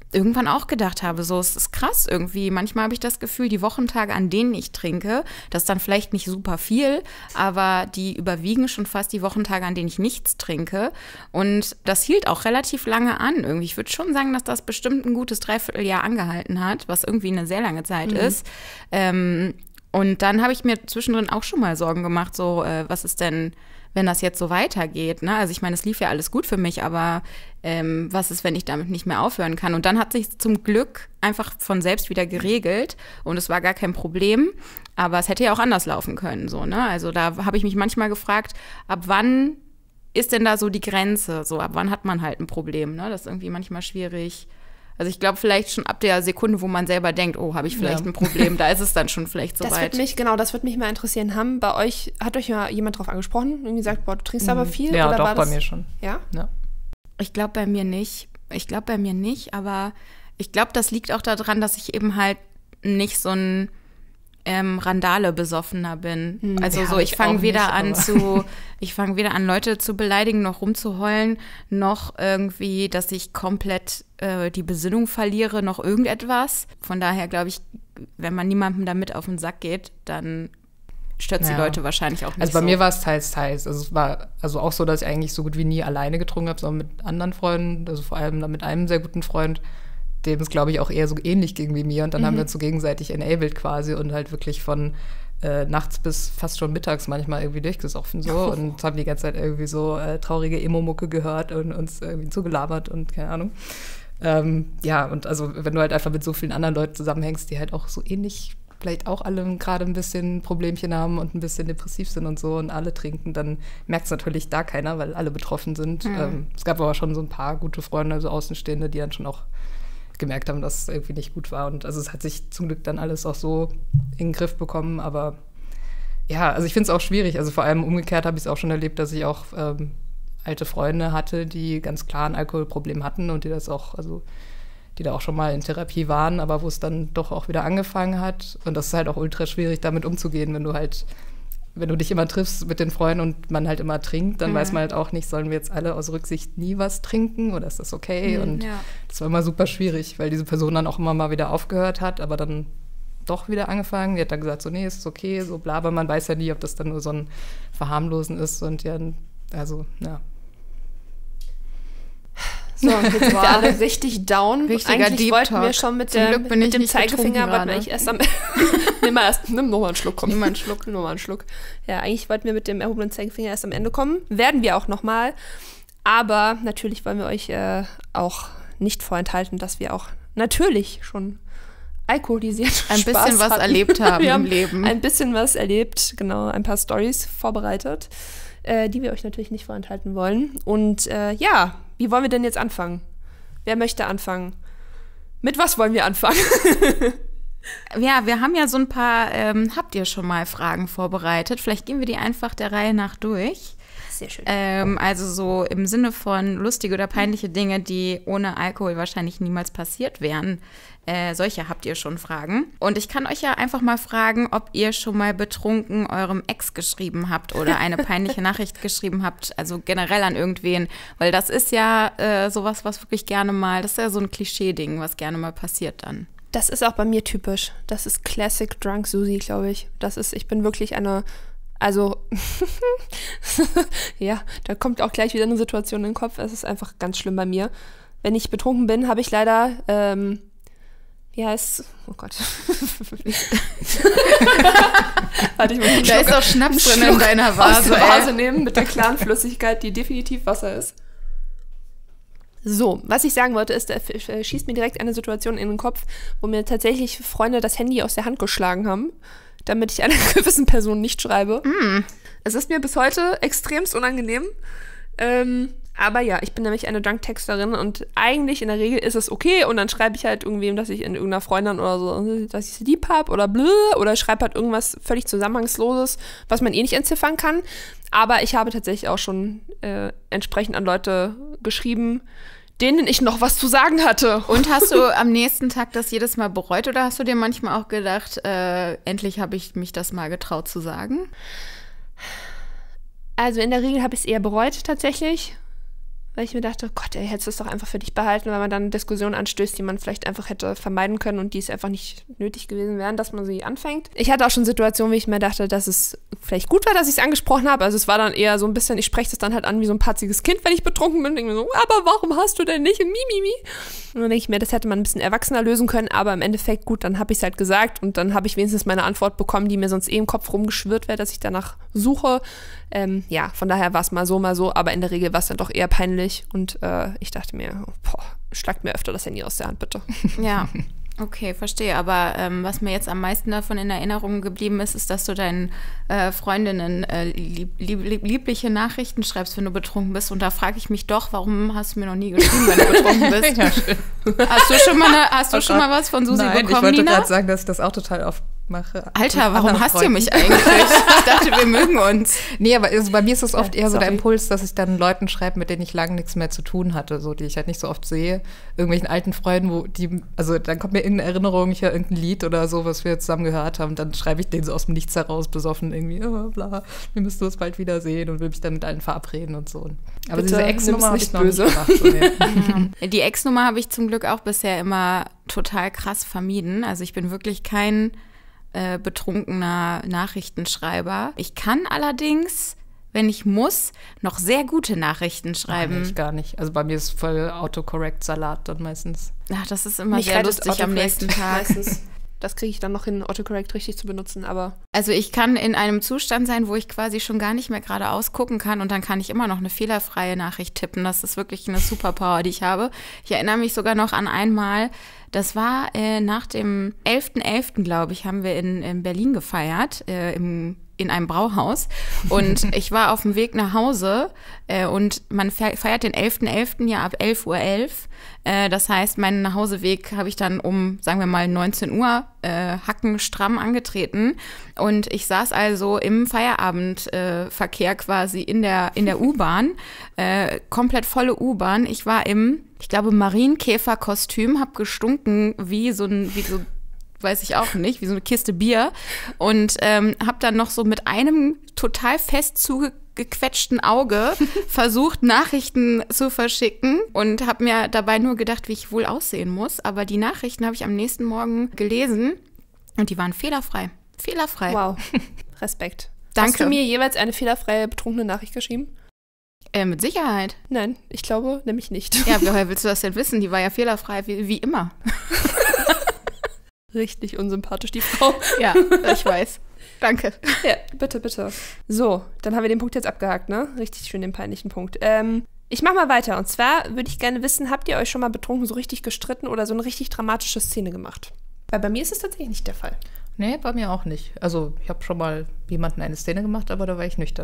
irgendwann auch gedacht habe, so, es ist krass irgendwie. Manchmal habe ich das Gefühl, die Wochentage, an denen ich trinke, das ist dann vielleicht nicht super viel, aber die überwiegen schon fast die Wochentage, an denen ich nichts trinke. Und das hielt auch relativ lange an irgendwie. Ich würde schon sagen, dass das bestimmt ein gutes Dreivierteljahr angehalten hat, was irgendwie eine sehr lange Zeit mhm. ist. Ähm, und dann habe ich mir zwischendrin auch schon mal Sorgen gemacht, so, äh, was ist denn, wenn das jetzt so weitergeht, ne? Also ich meine, es lief ja alles gut für mich, aber ähm, was ist, wenn ich damit nicht mehr aufhören kann? Und dann hat sich zum Glück einfach von selbst wieder geregelt und es war gar kein Problem, aber es hätte ja auch anders laufen können, so, ne? Also da habe ich mich manchmal gefragt, ab wann ist denn da so die Grenze? So, ab wann hat man halt ein Problem, ne? Das ist irgendwie manchmal schwierig. Also ich glaube, vielleicht schon ab der Sekunde, wo man selber denkt, oh, habe ich vielleicht ja. ein Problem, da ist es dann schon vielleicht soweit. Das wird mich, genau, das würde mich mal interessieren. Haben bei euch, hat euch mal jemand drauf angesprochen? Irgendwie gesagt, boah, du trinkst mhm. aber viel? Ja, oder doch, war das, bei mir schon. Ja? Ja. Ich glaube bei mir nicht. Ich glaube bei mir nicht, aber ich glaube, das liegt auch daran, dass ich eben halt nicht so ein ähm, Randale-Besoffener bin. Hm, also ja, so, ich fange weder nicht, an zu, ich fange weder an, Leute zu beleidigen, noch rumzuheulen, noch irgendwie, dass ich komplett äh, die Besinnung verliere, noch irgendetwas. Von daher glaube ich, wenn man niemandem damit auf den Sack geht, dann stört die ja. Leute wahrscheinlich auch nicht. Also bei so. mir war es teils, teils. Also es war also auch so, dass ich eigentlich so gut wie nie alleine getrunken habe, sondern mit anderen Freunden, also vor allem mit einem sehr guten Freund, dem es, glaube ich, auch eher so ähnlich ging wie mir. Und dann mhm. haben wir uns so gegenseitig enabled quasi und halt wirklich von äh, nachts bis fast schon mittags manchmal irgendwie durchgesoffen so oh. und haben die ganze Zeit irgendwie so äh, traurige Emo-Mucke gehört und uns irgendwie zugelabert und keine Ahnung. Ähm, ja, und also wenn du halt einfach mit so vielen anderen Leuten zusammenhängst, die halt auch so ähnlich vielleicht auch alle gerade ein bisschen Problemchen haben und ein bisschen depressiv sind und so und alle trinken, dann merkt es natürlich da keiner, weil alle betroffen sind. Mhm. Ähm, es gab aber schon so ein paar gute Freunde, also Außenstehende, die dann schon auch gemerkt haben, dass es irgendwie nicht gut war. Und also es hat sich zum Glück dann alles auch so in den Griff bekommen. Aber ja, also ich finde es auch schwierig. Also vor allem umgekehrt habe ich es auch schon erlebt, dass ich auch ähm, alte Freunde hatte, die ganz klar ein Alkoholproblem hatten und die das auch, also die da auch schon mal in Therapie waren, aber wo es dann doch auch wieder angefangen hat. Und das ist halt auch ultra schwierig, damit umzugehen, wenn du halt, wenn du dich immer triffst mit den Freunden und man halt immer trinkt, dann mhm. weiß man halt auch nicht, sollen wir jetzt alle aus Rücksicht nie was trinken oder ist das okay? Mhm, und ja. das war immer super schwierig, weil diese Person dann auch immer mal wieder aufgehört hat, aber dann doch wieder angefangen. Die hat dann gesagt, so nee, ist okay, so bla, aber man weiß ja nie, ob das dann nur so ein Verharmlosen ist und ja, also, ja. So, jetzt sind wir alle richtig down. Richtiger Eigentlich Deep wollten Talk. wir schon mit, der, mit dem Zeigefinger, aber ich erst am nimm mal erst, nimm noch mal einen Schluck, komm. Nimm mal einen Schluck, nimm noch mal einen Schluck. Ja, eigentlich wollten wir mit dem erhobenen Zeigefinger erst am Ende kommen. Werden wir auch noch mal. Aber natürlich wollen wir euch äh, auch nicht vorenthalten, dass wir auch natürlich schon alkoholisiert ein Spaß bisschen was hatten. erlebt haben wir im haben Leben. Ein bisschen was erlebt, genau, ein paar Storys vorbereitet, äh, die wir euch natürlich nicht vorenthalten wollen. Und äh, ja, wie wollen wir denn jetzt anfangen? Wer möchte anfangen? Mit was wollen wir anfangen? Ja, wir haben ja so ein paar, ähm, habt ihr schon mal Fragen vorbereitet? Vielleicht gehen wir die einfach der Reihe nach durch. Sehr schön. Ähm, also so im Sinne von lustige oder peinliche Dinge, die ohne Alkohol wahrscheinlich niemals passiert wären. Äh, solche habt ihr schon Fragen. Und ich kann euch ja einfach mal fragen, ob ihr schon mal betrunken eurem Ex geschrieben habt oder eine peinliche Nachricht geschrieben habt, also generell an irgendwen. Weil das ist ja äh, sowas, was wirklich gerne mal, das ist ja so ein Klischee-Ding, was gerne mal passiert dann. Das ist auch bei mir typisch. Das ist Classic Drunk Susi, glaube ich. Das ist, ich bin wirklich eine, also, ja, da kommt auch gleich wieder eine Situation in den Kopf. Es ist einfach ganz schlimm bei mir. Wenn ich betrunken bin, habe ich leider, ähm, wie heißt, oh Gott. Warte, ich muss da ist auch Schnaps drin in deiner Vase. Aus der Vase nehmen mit der klaren Flüssigkeit, die definitiv Wasser ist. So, was ich sagen wollte, ist, da schießt mir direkt eine Situation in den Kopf, wo mir tatsächlich Freunde das Handy aus der Hand geschlagen haben, damit ich einer gewissen Person nicht schreibe. Mm. Es ist mir bis heute extremst unangenehm. Ähm, aber ja, ich bin nämlich eine Drunk-Texterin und eigentlich in der Regel ist es okay und dann schreibe ich halt irgendwem, dass ich in irgendeiner Freundin oder so, dass ich sie lieb habe oder blö, oder schreibe halt irgendwas völlig Zusammenhangsloses, was man eh nicht entziffern kann. Aber ich habe tatsächlich auch schon äh, entsprechend an Leute geschrieben, denen ich noch was zu sagen hatte. Und hast du am nächsten Tag das jedes Mal bereut oder hast du dir manchmal auch gedacht, äh, endlich habe ich mich das mal getraut zu sagen? Also in der Regel habe ich es eher bereut tatsächlich, weil ich mir dachte, Gott, ey, hättest du es doch einfach für dich behalten, weil man dann Diskussionen anstößt, die man vielleicht einfach hätte vermeiden können und die es einfach nicht nötig gewesen wären, dass man sie anfängt. Ich hatte auch schon Situationen, wie ich mir dachte, dass es vielleicht gut war, dass ich es angesprochen habe. Also es war dann eher so ein bisschen, ich spreche das dann halt an wie so ein patziges Kind, wenn ich betrunken bin. Und denke mir so, aber warum hast du denn nicht? Und mi, mi, mi. Und dann denke ich mir, das hätte man ein bisschen erwachsener lösen können, aber im Endeffekt, gut, dann habe ich es halt gesagt und dann habe ich wenigstens meine Antwort bekommen, die mir sonst eh im Kopf rumgeschwirrt wäre, dass ich danach suche. Ähm, ja, von daher war es mal so, mal so, aber in der Regel war es dann doch eher peinlich und äh, ich dachte mir, boah, schlagt mir öfter das Handy aus der Hand, bitte. Ja, okay, verstehe. Aber ähm, was mir jetzt am meisten davon in Erinnerung geblieben ist, ist, dass du deinen äh, Freundinnen äh, lieb, lieb, liebliche Nachrichten schreibst, wenn du betrunken bist. Und da frage ich mich doch, warum hast du mir noch nie geschrieben, wenn du betrunken bist? Ja, hast du schon mal, eine, hast du oh schon mal was von Susi Nein, bekommen, ich wollte Nina? gerade sagen, dass ich das auch total oft mache. Alter, warum hasst ihr mich eigentlich? Ich dachte, wir mögen uns. Nee, aber also bei mir ist es oft eher so Sorry. der Impuls, dass ich dann Leuten schreibe, mit denen ich lange nichts mehr zu tun hatte, so die ich halt nicht so oft sehe. Irgendwelchen alten Freunden, wo die, also dann kommt mir irgendeine Erinnerung, ich höre irgendein Lied oder so, was wir zusammen gehört haben, dann schreibe ich denen so aus dem Nichts heraus besoffen irgendwie, oh, bla, wir müssen uns bald wiedersehen und will mich dann mit allen verabreden und so. Aber Bitte, diese Ex-Nummer habe nimm's ich nicht noch böse. nicht gemacht. So, nee. Die Ex-Nummer habe ich zum Glück auch bisher immer total krass vermieden. Also ich bin wirklich kein äh, betrunkener Nachrichtenschreiber. Ich kann allerdings, wenn ich muss, noch sehr gute Nachrichten schreiben. Ach, nee, ich gar nicht. Also bei mir ist voll Autocorrect-Salat dann meistens. Ach, das ist immer Mich sehr rettet lustig am Autocorrect nächsten Tag. meistens. Das kriege ich dann noch hin, Autocorrect richtig zu benutzen, aber Also ich kann in einem Zustand sein, wo ich quasi schon gar nicht mehr geradeaus gucken kann und dann kann ich immer noch eine fehlerfreie Nachricht tippen. Das ist wirklich eine Superpower, die ich habe. Ich erinnere mich sogar noch an einmal, das war äh, nach dem elften elften, glaube ich, haben wir in, in Berlin gefeiert, äh, im in einem Brauhaus und ich war auf dem Weg nach Hause äh, und man feiert den elften elften ja ab elf Uhr elf. Äh, das heißt, meinen Nachhauseweg habe ich dann um, sagen wir mal, neunzehn Uhr äh, hackenstramm angetreten und ich saß also im Feierabendverkehr äh, quasi in der, in der U-Bahn, äh, komplett volle U-Bahn. Ich war im, ich glaube, Marienkäferkostüm, habe gestunken wie so ein, wie so weiß ich auch nicht, wie so eine Kiste Bier und ähm, habe dann noch so mit einem total fest zugequetschten Auge versucht, Nachrichten zu verschicken und habe mir dabei nur gedacht, wie ich wohl aussehen muss. Aber die Nachrichten habe ich am nächsten Morgen gelesen und die waren fehlerfrei. Fehlerfrei. wow, Respekt. Danke. Hast du mir jeweils eine fehlerfreie, betrunkene Nachricht geschrieben? Äh, mit Sicherheit. Nein, ich glaube nämlich nicht. Ja, woher willst du das denn wissen? Die war ja fehlerfrei, wie, wie immer. Richtig unsympathisch, die Frau. Ja, ich weiß. Danke. Ja, bitte, bitte. So, dann haben wir den Punkt jetzt abgehakt, ne? Richtig schön den peinlichen Punkt. Ähm, ich mach mal weiter. Und zwar würde ich gerne wissen, habt ihr euch schon mal betrunken so richtig gestritten oder so eine richtig dramatische Szene gemacht? Weil bei mir ist es tatsächlich nicht der Fall. Nee, bei mir auch nicht. Also ich habe schon mal jemanden eine Szene gemacht, aber da war ich nüchtern.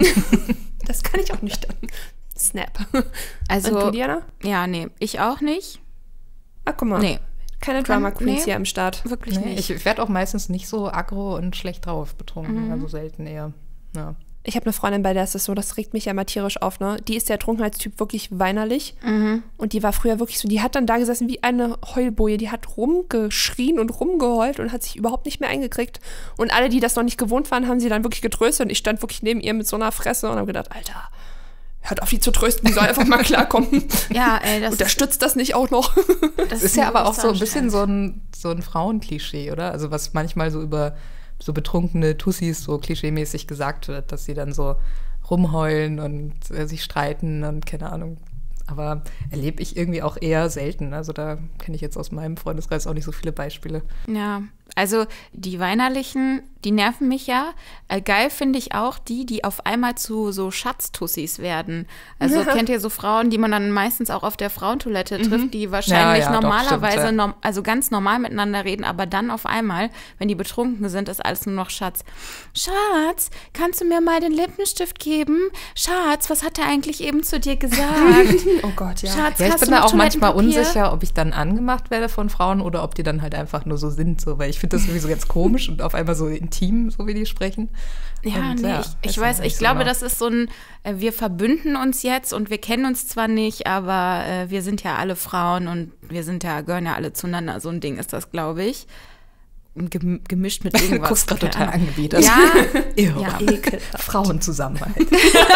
Das kann ich auch nüchtern. Snap. Also, Und du, Diana? ja, nee, ich auch nicht. Ah, guck mal. Nee, Keine Drama Queens nee. hier am Start. wirklich Nee, nicht. ich werde auch meistens nicht so aggro und schlecht drauf betrunken. Mhm. Also selten eher. Ja. Ich habe eine Freundin, bei der ist es so, das regt mich ja immer tierisch auf, ne? Die ist der Trunkenheitstyp wirklich weinerlich. Mhm. Und die war früher wirklich so, die hat dann da gesessen wie eine Heulboje. Die hat rumgeschrien und rumgeheult und hat sich überhaupt nicht mehr eingekriegt. Und alle, die das noch nicht gewohnt waren, haben sie dann wirklich getröstet. Und ich stand wirklich neben ihr mit so einer Fresse und habe gedacht, Alter, hört auf, die zu trösten, die soll einfach mal klarkommen. Ja, ey, das Unterstützt das nicht auch noch? Das ist ja aber auch so ein bisschen so ein, so ein Frauenklischee, oder? Also was manchmal so über so betrunkene Tussis so klischeemäßig gesagt wird, dass sie dann so rumheulen und äh, sich streiten und keine Ahnung. Aber erlebe ich irgendwie auch eher selten. Also da kenne ich jetzt aus meinem Freundeskreis auch nicht so viele Beispiele. Ja, also die Weinerlichen, die nerven mich ja. Äh, geil finde ich auch die, die auf einmal zu so Schatztussis werden. Also Ja. kennt ihr so Frauen, die man dann meistens auch auf der Frauentoilette trifft, die wahrscheinlich Ja, ja, doch, normalerweise, stimmt, ja. norm- also ganz normal miteinander reden, aber dann auf einmal, wenn die betrunken sind, ist alles nur noch Schatz. Schatz, kannst du mir mal den Lippenstift geben? Schatz, was hat er eigentlich eben zu dir gesagt? Oh Gott, ja. Schatz, Ja, ich hast bin du da noch auch manchmal Toilettenpapier? unsicher, ob ich dann angemacht werde von Frauen oder ob die dann halt einfach nur so sind, so, weil ich finde das irgendwie so ganz komisch und auf einmal so intim, so wie die sprechen. Ja, Und, nee, ja, ich, ich weiß weiß, nicht ich so glaube, genau. das ist so ein, äh, wir verbünden uns jetzt und wir kennen uns zwar nicht, aber äh, wir sind ja alle Frauen und wir sind ja, gehören ja alle zueinander. So ein Ding ist das, glaube ich. gem- gemischt mit irgendwas. Guckst gerade total angewidert. Ja, Irre. ja. Frauenzusammenhalt.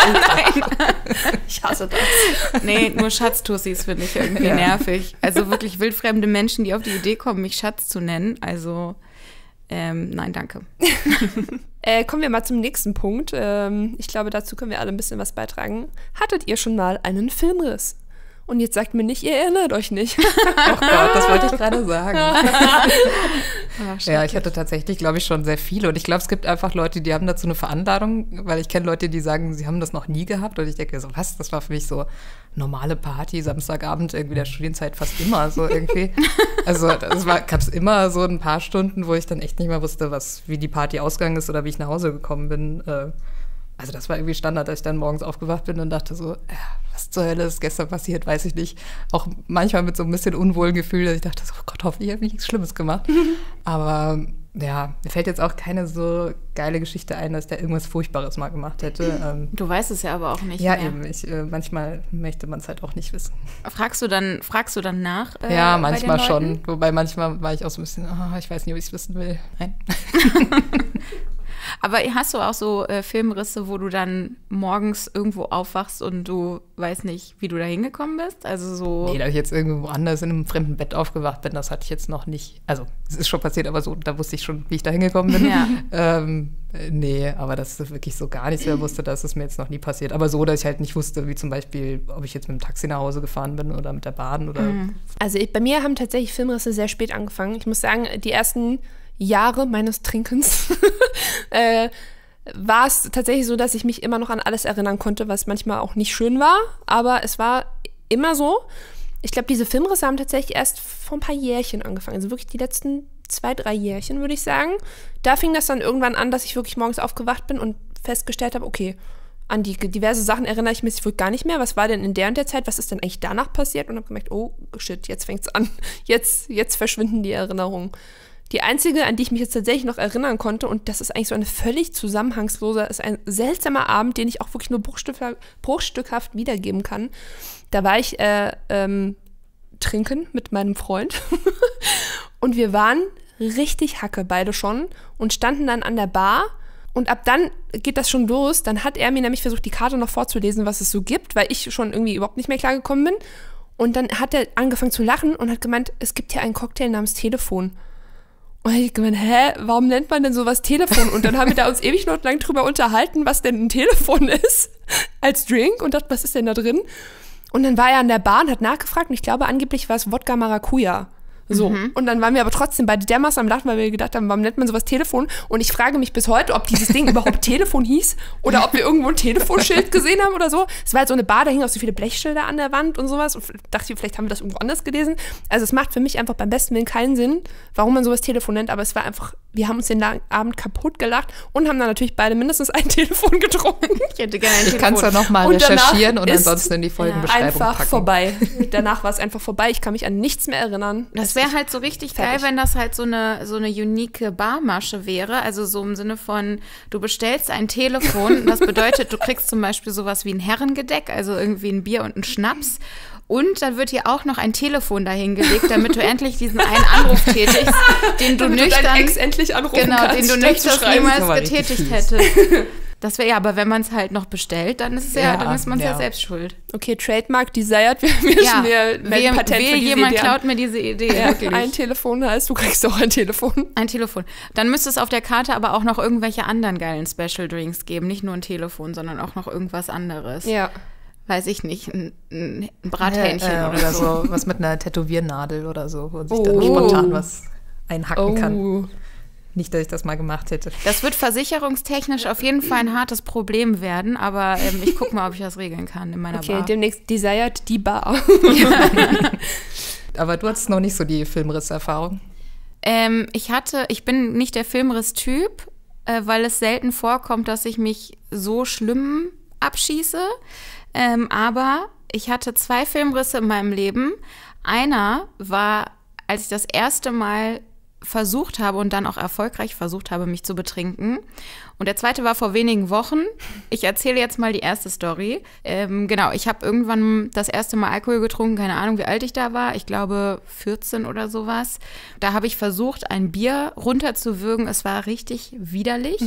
Ich hasse das. Nee, nur Schatztussis finde ich irgendwie Ja. nervig. Also wirklich wildfremde Menschen, die auf die Idee kommen, mich Schatz zu nennen. Also, ähm, nein, danke. Äh, kommen wir mal zum nächsten Punkt. Ähm, ich glaube, dazu können wir alle ein bisschen was beitragen. Hattet ihr schon mal einen Filmriss? Und jetzt sagt mir nicht, ihr erinnert euch nicht. Oh Gott, das wollte ich gerade sagen. Ah, Ja, ich hatte tatsächlich, glaube ich, schon sehr viele. Und ich glaube, es gibt einfach Leute, die haben dazu eine Veranlagung, weil ich kenne Leute, die sagen, sie haben das noch nie gehabt. Und ich denke so, was? Das war für mich so normale Party, Samstagabend, irgendwie der Studienzeit fast immer so irgendwie. Also es gab es immer so ein paar Stunden, wo ich dann echt nicht mehr wusste, was, wie die Party ausgegangen ist oder wie ich nach Hause gekommen bin. Äh, Also das war irgendwie Standard, dass ich dann morgens aufgewacht bin und dachte so, ja, was zur Hölle ist gestern passiert, weiß ich nicht. Auch manchmal mit so ein bisschen unwohlen Gefühl, dass ich dachte so, oh Gott, hoffentlich habe ich nichts Schlimmes gemacht. Aber ja, mir fällt jetzt auch keine so geile Geschichte ein, dass ich da irgendwas Furchtbares mal gemacht hätte. Ähm, Du weißt es ja aber auch nicht ja, mehr. eben. Ich, äh, manchmal möchte man es halt auch nicht wissen. Fragst du dann, fragst du dann nach? Äh, ja, bei manchmal den schon. Leuten? Wobei manchmal war ich auch so ein bisschen, oh, ich weiß nicht, ob ich es wissen will. Nein. Aber hast du auch so äh, Filmrisse, wo du dann morgens irgendwo aufwachst und du weißt nicht, wie du da hingekommen bist? Also so. Nee, dass ich jetzt irgendwo anders in einem fremden Bett aufgewacht bin, das hatte ich jetzt noch nicht. Also, es ist schon passiert, aber so, da wusste ich schon, wie ich da hingekommen bin. Ja. Ähm, äh, nee, aber dass ich wirklich so gar nichts mehr wusste, das ist mir jetzt noch nie passiert. Aber so, dass ich halt nicht wusste, wie zum Beispiel, ob ich jetzt mit dem Taxi nach Hause gefahren bin oder mit der Bahn oder. Mhm. Also ich, bei mir haben tatsächlich Filmrisse sehr spät angefangen. Ich muss sagen, die ersten Jahre meines Trinkens äh, war es tatsächlich so, dass ich mich immer noch an alles erinnern konnte, was manchmal auch nicht schön war, aber es war immer so. Ich glaube, diese Filmrisse haben tatsächlich erst vor ein paar Jährchen angefangen, also wirklich die letzten zwei, drei Jährchen, würde ich sagen. Da fing das dann irgendwann an, dass ich wirklich morgens aufgewacht bin und festgestellt habe, okay, an die diverse Sachen erinnere ich mich wohl gar nicht mehr. Was war denn in der und der Zeit? Was ist denn eigentlich danach passiert? Und habe gemerkt, oh shit, jetzt fängt's an. Jetzt, jetzt verschwinden die Erinnerungen. Die einzige, an die ich mich jetzt tatsächlich noch erinnern konnte, und das ist eigentlich so eine völlig zusammenhangslose, ist ein seltsamer Abend, den ich auch wirklich nur bruchstück, bruchstückhaft wiedergeben kann. Da war ich äh, ähm, trinken mit meinem Freund und wir waren richtig Hacke, beide schon, und standen dann an der Bar. Und ab dann geht das schon los. Dann hat er mir nämlich versucht, die Karte noch vorzulesen, was es so gibt, weil ich schon irgendwie überhaupt nicht mehr klargekommen bin. Und dann hat er angefangen zu lachen und hat gemeint, es gibt hier einen Cocktail namens Telefon. Und ich gemeint, hä, warum nennt man denn sowas Telefon? Und dann haben wir da uns ewig noch lang drüber unterhalten, was denn ein Telefon ist als Drink, und dachte, was ist denn da drin? Und dann war er an der Bar und hat nachgefragt, und ich glaube, angeblich war es Wodka Maracuja. So, mhm. Und dann waren wir aber trotzdem beide dermaßen am Lachen, weil wir gedacht haben, warum nennt man sowas Telefon? Und ich frage mich bis heute, ob dieses Ding überhaupt Telefon hieß oder ob wir irgendwo ein Telefonschild gesehen haben oder so. Es war halt so eine Bar, da hingen auch so viele Blechschilder an der Wand und sowas. Und dachte ich, vielleicht haben wir das irgendwo anders gelesen. Also es macht für mich einfach beim besten Willen keinen Sinn, warum man sowas Telefon nennt, aber es war einfach, wir haben uns den Abend kaputt gelacht und haben dann natürlich beide mindestens ein Telefon getrunken. Ich hätte gerne ein Telefon. Du kannst ja nochmal recherchieren und ansonsten in die Folgenbeschreibung einfach packen. vorbei. Danach war es einfach vorbei. Ich kann mich an nichts mehr erinnern. Das wäre halt so richtig fertig. geil, wenn das halt so eine, so eine unique Barmasche wäre. Also so im Sinne von, du bestellst ein Telefon. Das bedeutet, du kriegst zum Beispiel sowas wie ein Herrengedeck, also irgendwie ein Bier und ein Schnaps. Und dann wird dir auch noch ein Telefon dahingelegt, damit du endlich diesen einen Anruf tätigst, den du damit nüchtern, du deinen Ex endlich anrufen genau, kannst, den du statt nüchtern zu schreiben. niemals getätigt hättest. Das wäre ja, aber wenn man es halt noch bestellt, dann ist es ja, Ja, dann ist man es ja. ja. selbst schuld. Okay, Trademark desired, wir, wir Ja, wir wehe, Patent wehe für diese jemand Idee klaut an. mir diese Idee. Ja, wirklich. ein Telefon heißt, du kriegst auch ein Telefon. Ein Telefon. Dann müsste es auf der Karte aber auch noch irgendwelche anderen geilen Special Drinks geben. Nicht nur ein Telefon, sondern auch noch irgendwas anderes. Ja. Weiß ich nicht, ein, ein Brathähnchen äh, oder, oder so. so. Was mit einer Tätowiernadel oder so, wo sich Oh. dann spontan was einhacken Oh. kann. Nicht, dass ich das mal gemacht hätte. Das wird versicherungstechnisch auf jeden Fall ein hartes Problem werden, aber ähm, ich gucke mal, ob ich das regeln kann in meiner Okay, Bar. demnächst desired die Bar. Aber du hattest noch nicht so die Filmrisserfahrung. Ähm, ich hatte, ich bin nicht der Filmriss-Typ, äh, weil es selten vorkommt, dass ich mich so schlimm abschieße. Ähm, aber ich hatte zwei Filmrisse in meinem Leben. Einer war, als ich das erste Mal versucht habe und dann auch erfolgreich versucht habe, mich zu betrinken. Und der zweite war vor wenigen Wochen. Ich erzähle jetzt mal die erste Story. Ähm, genau, ich habe irgendwann das erste Mal Alkohol getrunken, keine Ahnung, wie alt ich da war. Ich glaube vierzehn oder sowas. Da habe ich versucht, ein Bier runterzuwürgen. Es war richtig widerlich.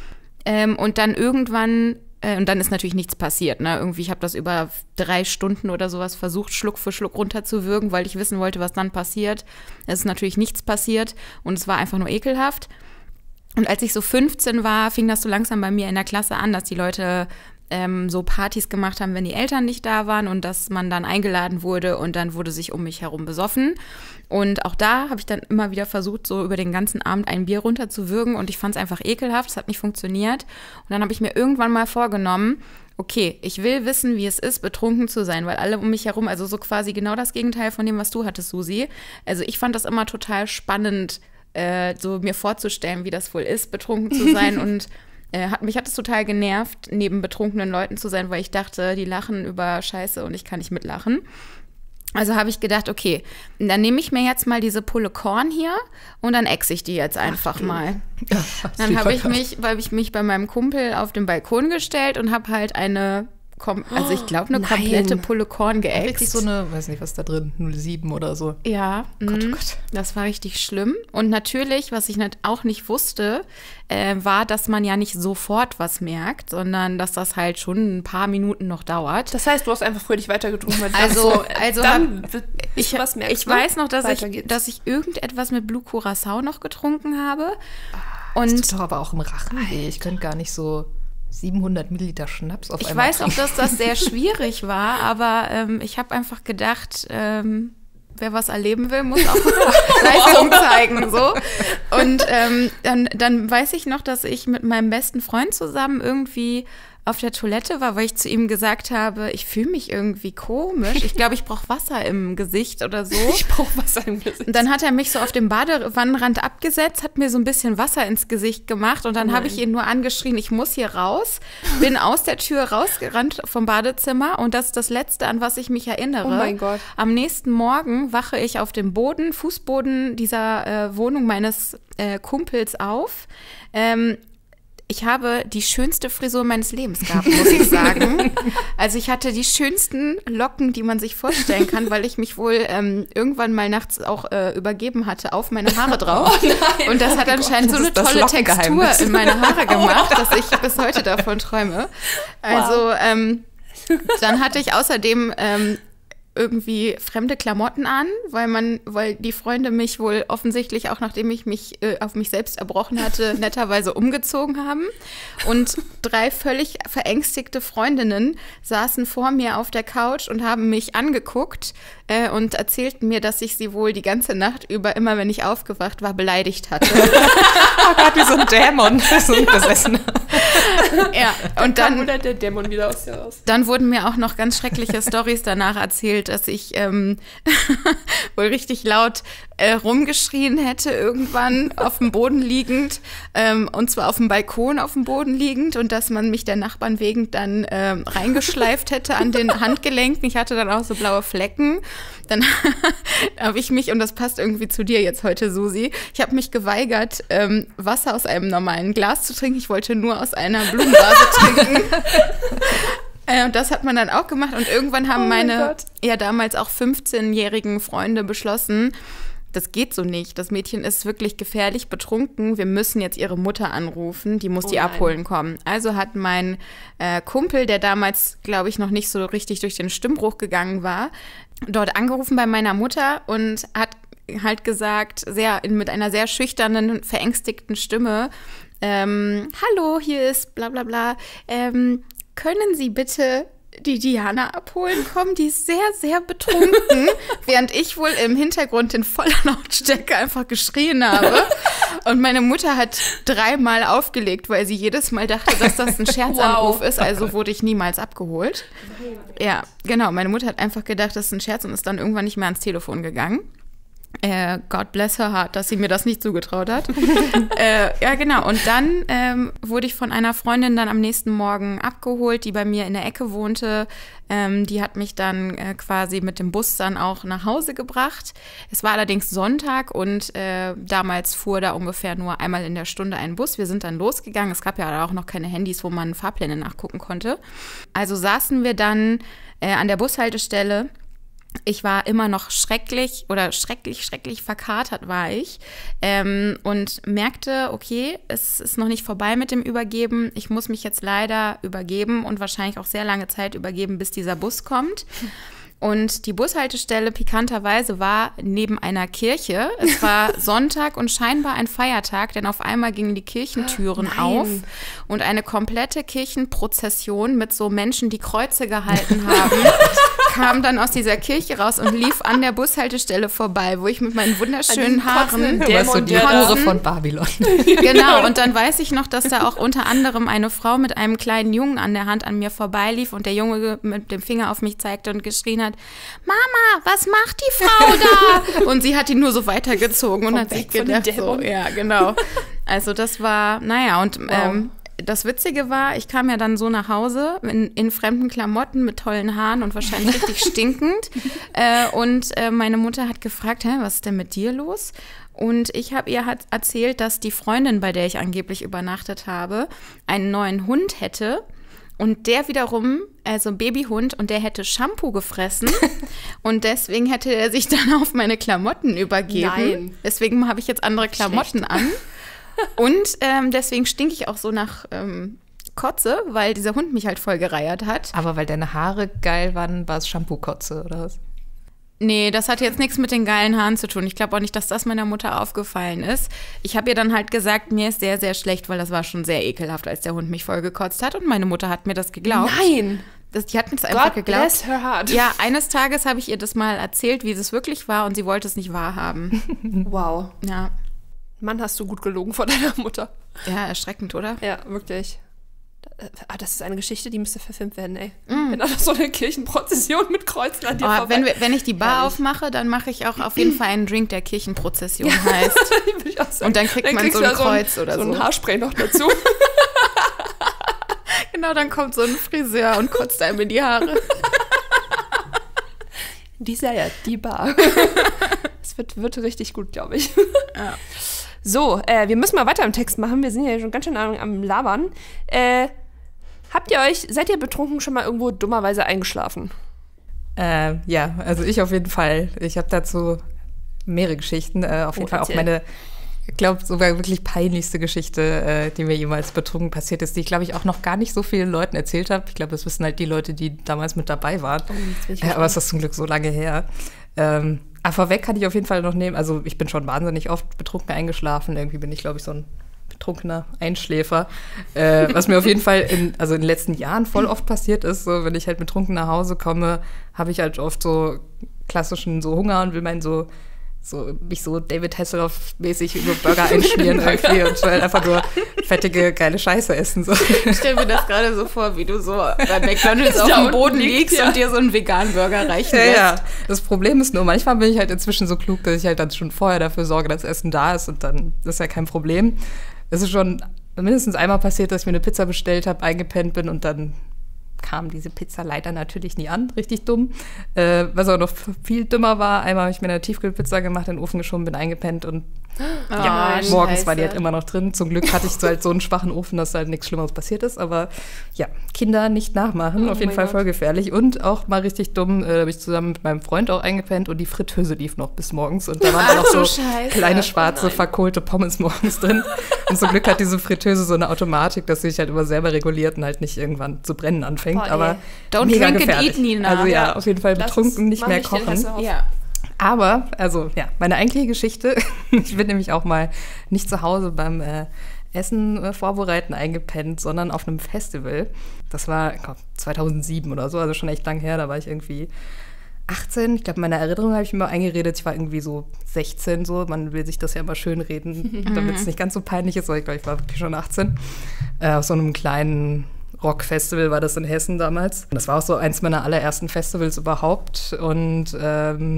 ähm, und dann irgendwann Und dann ist natürlich nichts passiert. Ne? Irgendwie, ich habe das über drei Stunden oder sowas versucht, Schluck für Schluck runterzuwürgen, weil ich wissen wollte, was dann passiert. Es ist natürlich nichts passiert und es war einfach nur ekelhaft. Und als ich so fünfzehn war, fing das so langsam bei mir in der Klasse an, dass die Leute ähm, so Partys gemacht haben, wenn die Eltern nicht da waren und dass man dann eingeladen wurde und dann wurde sich um mich herum besoffen. Und auch da habe ich dann immer wieder versucht, so über den ganzen Abend ein Bier runterzuwürgen und ich fand es einfach ekelhaft, es hat nicht funktioniert. Und dann habe ich mir irgendwann mal vorgenommen, okay, ich will wissen, wie es ist, betrunken zu sein, weil alle um mich herum, also so quasi genau das Gegenteil von dem, was du hattest, Susi. Also ich fand das immer total spannend, äh, so mir vorzustellen, wie das wohl ist, betrunken zu sein und Äh, hat, mich hat es total genervt, neben betrunkenen Leuten zu sein, weil ich dachte, die lachen über Scheiße und ich kann nicht mitlachen. Also habe ich gedacht, okay, dann nehme ich mir jetzt mal diese Pulle Korn hier und dann exe ich die jetzt einfach Ach, mal. Ja, dann habe ich mich, weil ich mich bei meinem Kumpel auf den Balkon gestellt und habe halt eine Kom- also ich glaube, eine Nein. komplette Pulle Korn geäxt. Richtig so eine, weiß nicht, was da drin, null Komma sieben oder so. Ja, Gott, oh Gott. Das war richtig schlimm. Und natürlich, was ich nicht, auch nicht wusste, äh, war, dass man ja nicht sofort was merkt, sondern dass das halt schon ein paar Minuten noch dauert. Das heißt, du hast einfach fröhlich weitergetrunken. Weil also, so, also dann hab, ich, was merkst, ich ne? weiß noch, dass ich, dass ich irgendetwas mit Blue Curacao noch getrunken habe. Und das tut doch aber auch im Rachen weh. Ich könnte gar nicht so siebenhundert Milliliter Schnaps auf ich einmal. Ich weiß auch, dass das sehr schwierig war, aber ähm, ich habe einfach gedacht, ähm, wer was erleben will, muss auch Leistung zeigen. So. Und ähm, dann, dann weiß ich noch, dass ich mit meinem besten Freund zusammen irgendwie auf der Toilette war, weil ich zu ihm gesagt habe, ich fühle mich irgendwie komisch. Ich glaube, ich brauche Wasser im Gesicht oder so. Ich brauche Wasser im Gesicht. Und dann hat er mich so auf dem Badewannenrand abgesetzt, hat mir so ein bisschen Wasser ins Gesicht gemacht und dann habe ich ihn nur angeschrien, ich muss hier raus. Bin aus der Tür rausgerannt vom Badezimmer und das ist das Letzte, an was ich mich erinnere. Oh mein Gott. Am nächsten Morgen wache ich auf dem Boden, Fußboden dieser äh, Wohnung meines äh, Kumpels auf. Ähm, Ich habe die schönste Frisur meines Lebens gehabt, muss ich sagen. Also ich hatte die schönsten Locken, die man sich vorstellen kann, weil ich mich wohl ähm, irgendwann mal nachts auch äh, übergeben hatte auf meine Haare drauf. Oh nein, und das oh hat anscheinend Gott, so eine tolle Textur in meine Haare gemacht, oh. dass ich bis heute davon träume. Also wow. ähm, dann hatte ich außerdem ähm, irgendwie fremde Klamotten an, weil man, weil die Freunde mich wohl offensichtlich auch, nachdem ich mich äh, auf mich selbst erbrochen hatte, netterweise umgezogen haben. Und drei völlig verängstigte Freundinnen saßen vor mir auf der Couch und haben mich angeguckt äh, und erzählten mir, dass ich sie wohl die ganze Nacht über, immer wenn ich aufgewacht war, beleidigt hatte. Oh Gott, wie so ein Dämon, so ein Besessener. Ja, und dann, dann, der Dämon wieder aus dir raus. Dann wurden mir auch noch ganz schreckliche Storys danach erzählt, dass ich ähm, wohl richtig laut äh, rumgeschrien hätte, irgendwann auf dem Boden liegend, ähm, und zwar auf dem Balkon auf dem Boden liegend und dass man mich der Nachbarn wegen dann ähm, reingeschleift hätte an den Handgelenken. Ich hatte dann auch so blaue Flecken. Dann habe ich mich, und das passt irgendwie zu dir jetzt heute, Susi, ich habe mich geweigert, ähm, Wasser aus einem normalen Glas zu trinken. Ich wollte nur aus einer Blumenvase trinken. Äh, und das hat man dann auch gemacht. Und irgendwann haben oh meine ja damals auch fünfzehnjährigen Freunde beschlossen, das geht so nicht. Das Mädchen ist wirklich gefährlich betrunken. Wir müssen jetzt ihre Mutter anrufen. Die muss oh die nein. abholen kommen. Also hat mein äh, Kumpel, der damals, glaube ich, noch nicht so richtig durch den Stimmbruch gegangen war, dort angerufen bei meiner Mutter und hat halt gesagt, sehr mit einer sehr schüchternen, verängstigten Stimme, ähm, hallo, hier ist bla bla bla, ähm, können Sie bitte die Diana abholen kommen? Die ist sehr, sehr betrunken, während ich wohl im Hintergrund in voller Lautstärke einfach geschrien habe. Und meine Mutter hat dreimal aufgelegt, weil sie jedes Mal dachte, dass das ein Scherzanruf wow. ist. Also wurde ich niemals abgeholt. Ja, genau. Meine Mutter hat einfach gedacht, das ist ein Scherz und ist dann irgendwann nicht mehr ans Telefon gegangen. Äh, God bless her heart, dass sie mir das nicht zugetraut hat. äh, ja, genau. Und dann ähm, wurde ich von einer Freundin dann am nächsten Morgen abgeholt, die bei mir in der Ecke wohnte. Ähm, die hat mich dann äh, quasi mit dem Bus dann auch nach Hause gebracht. Es war allerdings Sonntag und äh, damals fuhr da ungefähr nur einmal in der Stunde ein Bus. Wir sind dann losgegangen. Es gab ja auch noch keine Handys, wo man Fahrpläne nachgucken konnte. Also saßen wir dann äh, an der Bushaltestelle. Ich war immer noch schrecklich oder schrecklich, schrecklich verkatert war ich ähm, und merkte, okay, es ist noch nicht vorbei mit dem Übergeben. Ich muss mich jetzt leider übergeben und wahrscheinlich auch sehr lange Zeit übergeben, bis dieser Bus kommt. Und die Bushaltestelle pikanterweise war neben einer Kirche. Es war Sonntag und scheinbar ein Feiertag, denn auf einmal gingen die Kirchentüren Nein. auf und eine komplette Kirchenprozession mit so Menschen, die Kreuze gehalten haben, kam dann aus dieser Kirche raus und lief an der Bushaltestelle vorbei, wo ich mit meinen wunderschönen Haaren... Du warst so die Hure von Babylon. Genau, und dann weiß ich noch, dass da auch unter anderem eine Frau mit einem kleinen Jungen an der Hand an mir vorbeilief und der Junge mit dem Finger auf mich zeigte und geschrien hat, Mama, was macht die Frau da? Und sie hat ihn nur so weitergezogen und Komm hat sich weg von den gedacht, so, Dämonen. ja, genau. Also das war, naja, und Wow. ähm, das Witzige war, ich kam ja dann so nach Hause in, in fremden Klamotten mit tollen Haaren und wahrscheinlich richtig stinkend. Äh, und äh, meine Mutter hat gefragt, hä, was ist denn mit dir los? Und ich habe ihr hat erzählt, dass die Freundin, bei der ich angeblich übernachtet habe, einen neuen Hund hätte. Und der wiederum, also ein Babyhund, und der hätte Shampoo gefressen. Und deswegen hätte er sich dann auf meine Klamotten übergeben. Nein. Deswegen habe ich jetzt andere Klamotten an. Und ähm, deswegen stinke ich auch so nach ähm, Kotze, weil dieser Hund mich halt voll gereiert hat. Aber weil deine Haare geil waren, war es Shampoo-Kotze, oder was? Nee, das hat jetzt nichts mit den geilen Haaren zu tun. Ich glaube auch nicht, dass das meiner Mutter aufgefallen ist. Ich habe ihr dann halt gesagt, mir ist sehr, sehr schlecht, weil das war schon sehr ekelhaft, als der Hund mich voll gekotzt hat. Und meine Mutter hat mir das geglaubt. Nein! Das, die hat mir das einfach God geglaubt. bless her heart. Ja, eines Tages habe ich ihr das mal erzählt, wie es wirklich war, und sie wollte es nicht wahrhaben. Wow. Ja, Mann, hast du gut gelogen vor deiner Mutter. ja, erschreckend, oder? Ja, wirklich. Ah, das ist eine Geschichte, die müsste verfilmt werden, ey. Mm. Wenn da so eine Kirchenprozession mit Kreuzen an dir Oh, vorbei. wenn, wir, wenn ich die Bar Herrlich. aufmache, dann mache ich auch auf jeden Fall einen Drink, der Kirchenprozession heißt. Würde ich auch sagen. Und dann kriegt man kriegst so du ein ja Kreuz so ein, oder so. So ein Haarspray noch dazu. Genau, dann kommt so ein Friseur und kotzt einem in die Haare. Dieser ja, die Bar. Es wird, wird richtig gut, glaube ich. Ja. So, äh, wir müssen mal weiter im Text machen. Wir sind ja schon ganz schön am, am Labern. Äh, habt ihr euch, seid ihr betrunken schon mal irgendwo dummerweise eingeschlafen? Äh, ja, also ich auf jeden Fall. Ich habe dazu mehrere Geschichten. Äh, auf jeden Oh, Fall auch erzähl. meine, ich glaube, sogar wirklich peinlichste Geschichte, äh, die mir jemals betrunken passiert ist, die ich, glaube ich, auch noch gar nicht so vielen Leuten erzählt habe. Ich glaube, das wissen halt die Leute, die damals mit dabei waren. Oh, jetzt bin ich äh, aber es ist zum Glück so lange her. Ähm, aber vorweg kann ich auf jeden Fall noch nehmen, also ich bin schon wahnsinnig oft betrunken eingeschlafen. Irgendwie bin ich, glaube ich, so ein betrunkener Einschläfer. Äh, was mir auf jeden Fall in, also in den letzten Jahren voll oft passiert ist, so wenn ich halt betrunken nach Hause komme, habe ich halt oft so klassischen so Hunger und will meinen so so mich so David Hasselhoff-mäßig über Burger einschmieren irgendwie und halt einfach nur fettige, geile Scheiße essen. So. Ich stelle mir das gerade so vor, wie du so bei McDonald's auf Da dem unten Boden liegt, liegst ja. und dir so einen veganen Burger reichen Ja, lässt. ja. Das Problem ist nur, manchmal bin ich halt inzwischen so klug, dass ich halt dann schon vorher dafür sorge, dass Essen da ist und dann ist ja kein Problem. Es ist schon mindestens einmal passiert, dass ich mir eine Pizza bestellt habe, eingepennt bin und dann kam diese Pizza leider natürlich nie an, richtig dumm. Äh, was auch noch viel dümmer war, einmal habe ich mir eine Tiefkühlpizza gemacht, in den Ofen geschoben, bin eingepennt und Oh, ja, Scheiße. morgens war die halt immer noch drin. Zum Glück hatte ich so halt so einen schwachen Ofen, dass halt nichts Schlimmeres passiert ist. Aber ja, Kinder nicht nachmachen, Oh auf jeden mein Fall Gott. voll gefährlich. Und auch mal richtig dumm, äh, da habe ich zusammen mit meinem Freund auch eingepennt und die Fritteuse lief noch bis morgens. Und da waren Ach noch so du Scheiße. kleine schwarze, Oh nein. verkohlte Pommes morgens drin. Und zum Glück hat diese Fritteuse so eine Automatik, dass sie sich halt immer selber reguliert und halt nicht irgendwann zu brennen anfängt. Boah, ey. Aber Don't mega drink and gefährlich. eat, Nina. Also ja, Ja. auf jeden Fall Lass betrunken, uns nicht mal mehr nicht den kochen. Hasselhoff. Ja. Aber, also ja, meine eigentliche Geschichte, ich bin nämlich auch mal nicht zu Hause beim äh, Essen äh, vorbereiten eingepennt, sondern auf einem Festival. Das war ich glaub, zweitausendsieben oder so, also schon echt lang her, da war ich irgendwie achtzehn. Ich glaube, in meiner Erinnerung habe ich mir mal eingeredet, ich war irgendwie so sechzehn, so. Man will sich das ja immer schön reden, damit es nicht ganz so peinlich ist, aber ich glaube, ich war wirklich schon achtzehn. Äh, auf so einem kleinen Rockfestival war das in Hessen damals. Und das war auch so eins meiner allerersten Festivals überhaupt. Und ähm,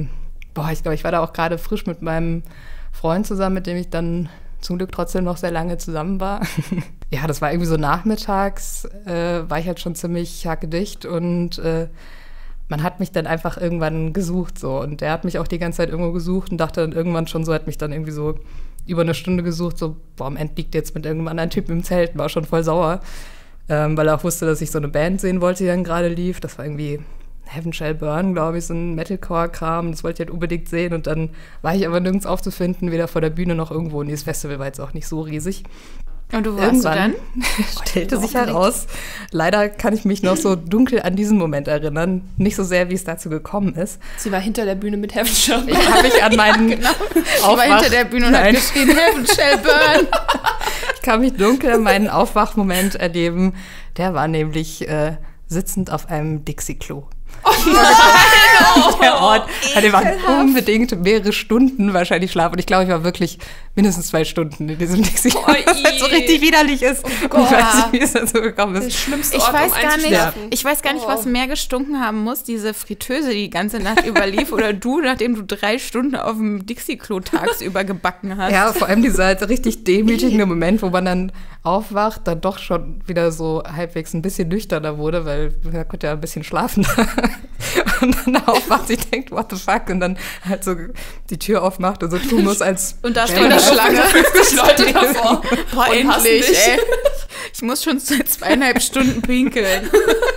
boah, ich glaube, ich war da auch gerade frisch mit meinem Freund zusammen, mit dem ich dann zum Glück trotzdem noch sehr lange zusammen war. Ja, das war irgendwie so nachmittags, äh, war ich halt schon ziemlich hackedicht und äh, man hat mich dann einfach irgendwann gesucht so und der hat mich auch die ganze Zeit irgendwo gesucht und dachte dann irgendwann schon so, hat mich dann irgendwie so über eine Stunde gesucht, so, boah, am Ende liegt jetzt mit irgendeinem anderen Typen im Zelt, war schon voll sauer, ähm, weil er auch wusste, dass ich so eine Band sehen wollte, die dann gerade lief. Das war irgendwie Heaven Shall Burn, glaube ich, so ein Metalcore-Kram, das wollte ich halt unbedingt sehen und dann war ich aber nirgends aufzufinden, weder vor der Bühne noch irgendwo und dieses Festival war jetzt auch nicht so riesig. Und du warst du dann? Stellte sich heraus, leider kann ich mich noch so dunkel an diesen Moment erinnern, nicht so sehr, wie es dazu gekommen ist. Sie war hinter der Bühne mit Heaven Shall Burn. Ich habe mich an meinen ja, genau. Aufwach... Sie war hinter der Bühne und Nein. hat geschrien, Heaven Shall Burn. Ich kann mich dunkel an meinen Aufwachmoment erleben. Der war nämlich äh, sitzend auf einem Dixie-Klo. Oh nein! Der Ort hatte man unbedingt mehrere Stunden wahrscheinlich Schlaf. Und ich glaube, ich war wirklich mindestens zwei Stunden in diesem Dixie, Oh, was halt so richtig widerlich ist. Oh Und ich weiß nicht, wie es dazu gekommen Der ist. schlimmste Ich Ort, weiß um gar nicht, einzuschlafen. ich weiß gar nicht, Oh. was mehr gestunken haben muss, diese Fritteuse, die die ganze Nacht überlief, oder du, nachdem du drei Stunden auf dem Dixie-Klo tagsüber gebacken hast. Ja, vor allem dieser halt richtig demütigende Moment, wo man dann aufwacht, dann doch schon wieder so halbwegs ein bisschen nüchterner wurde, weil man konnte ja ein bisschen schlafen. Und dann aufwacht, sich denkt, what the fuck, und dann halt so die Tür aufmacht und so tun muss, als Und da wäre steht eine da Schlange. fünfzig Leute davor. Boah, und hassen endlich, dich. ey. Ich muss schon seit zweieinhalb Stunden pinkeln.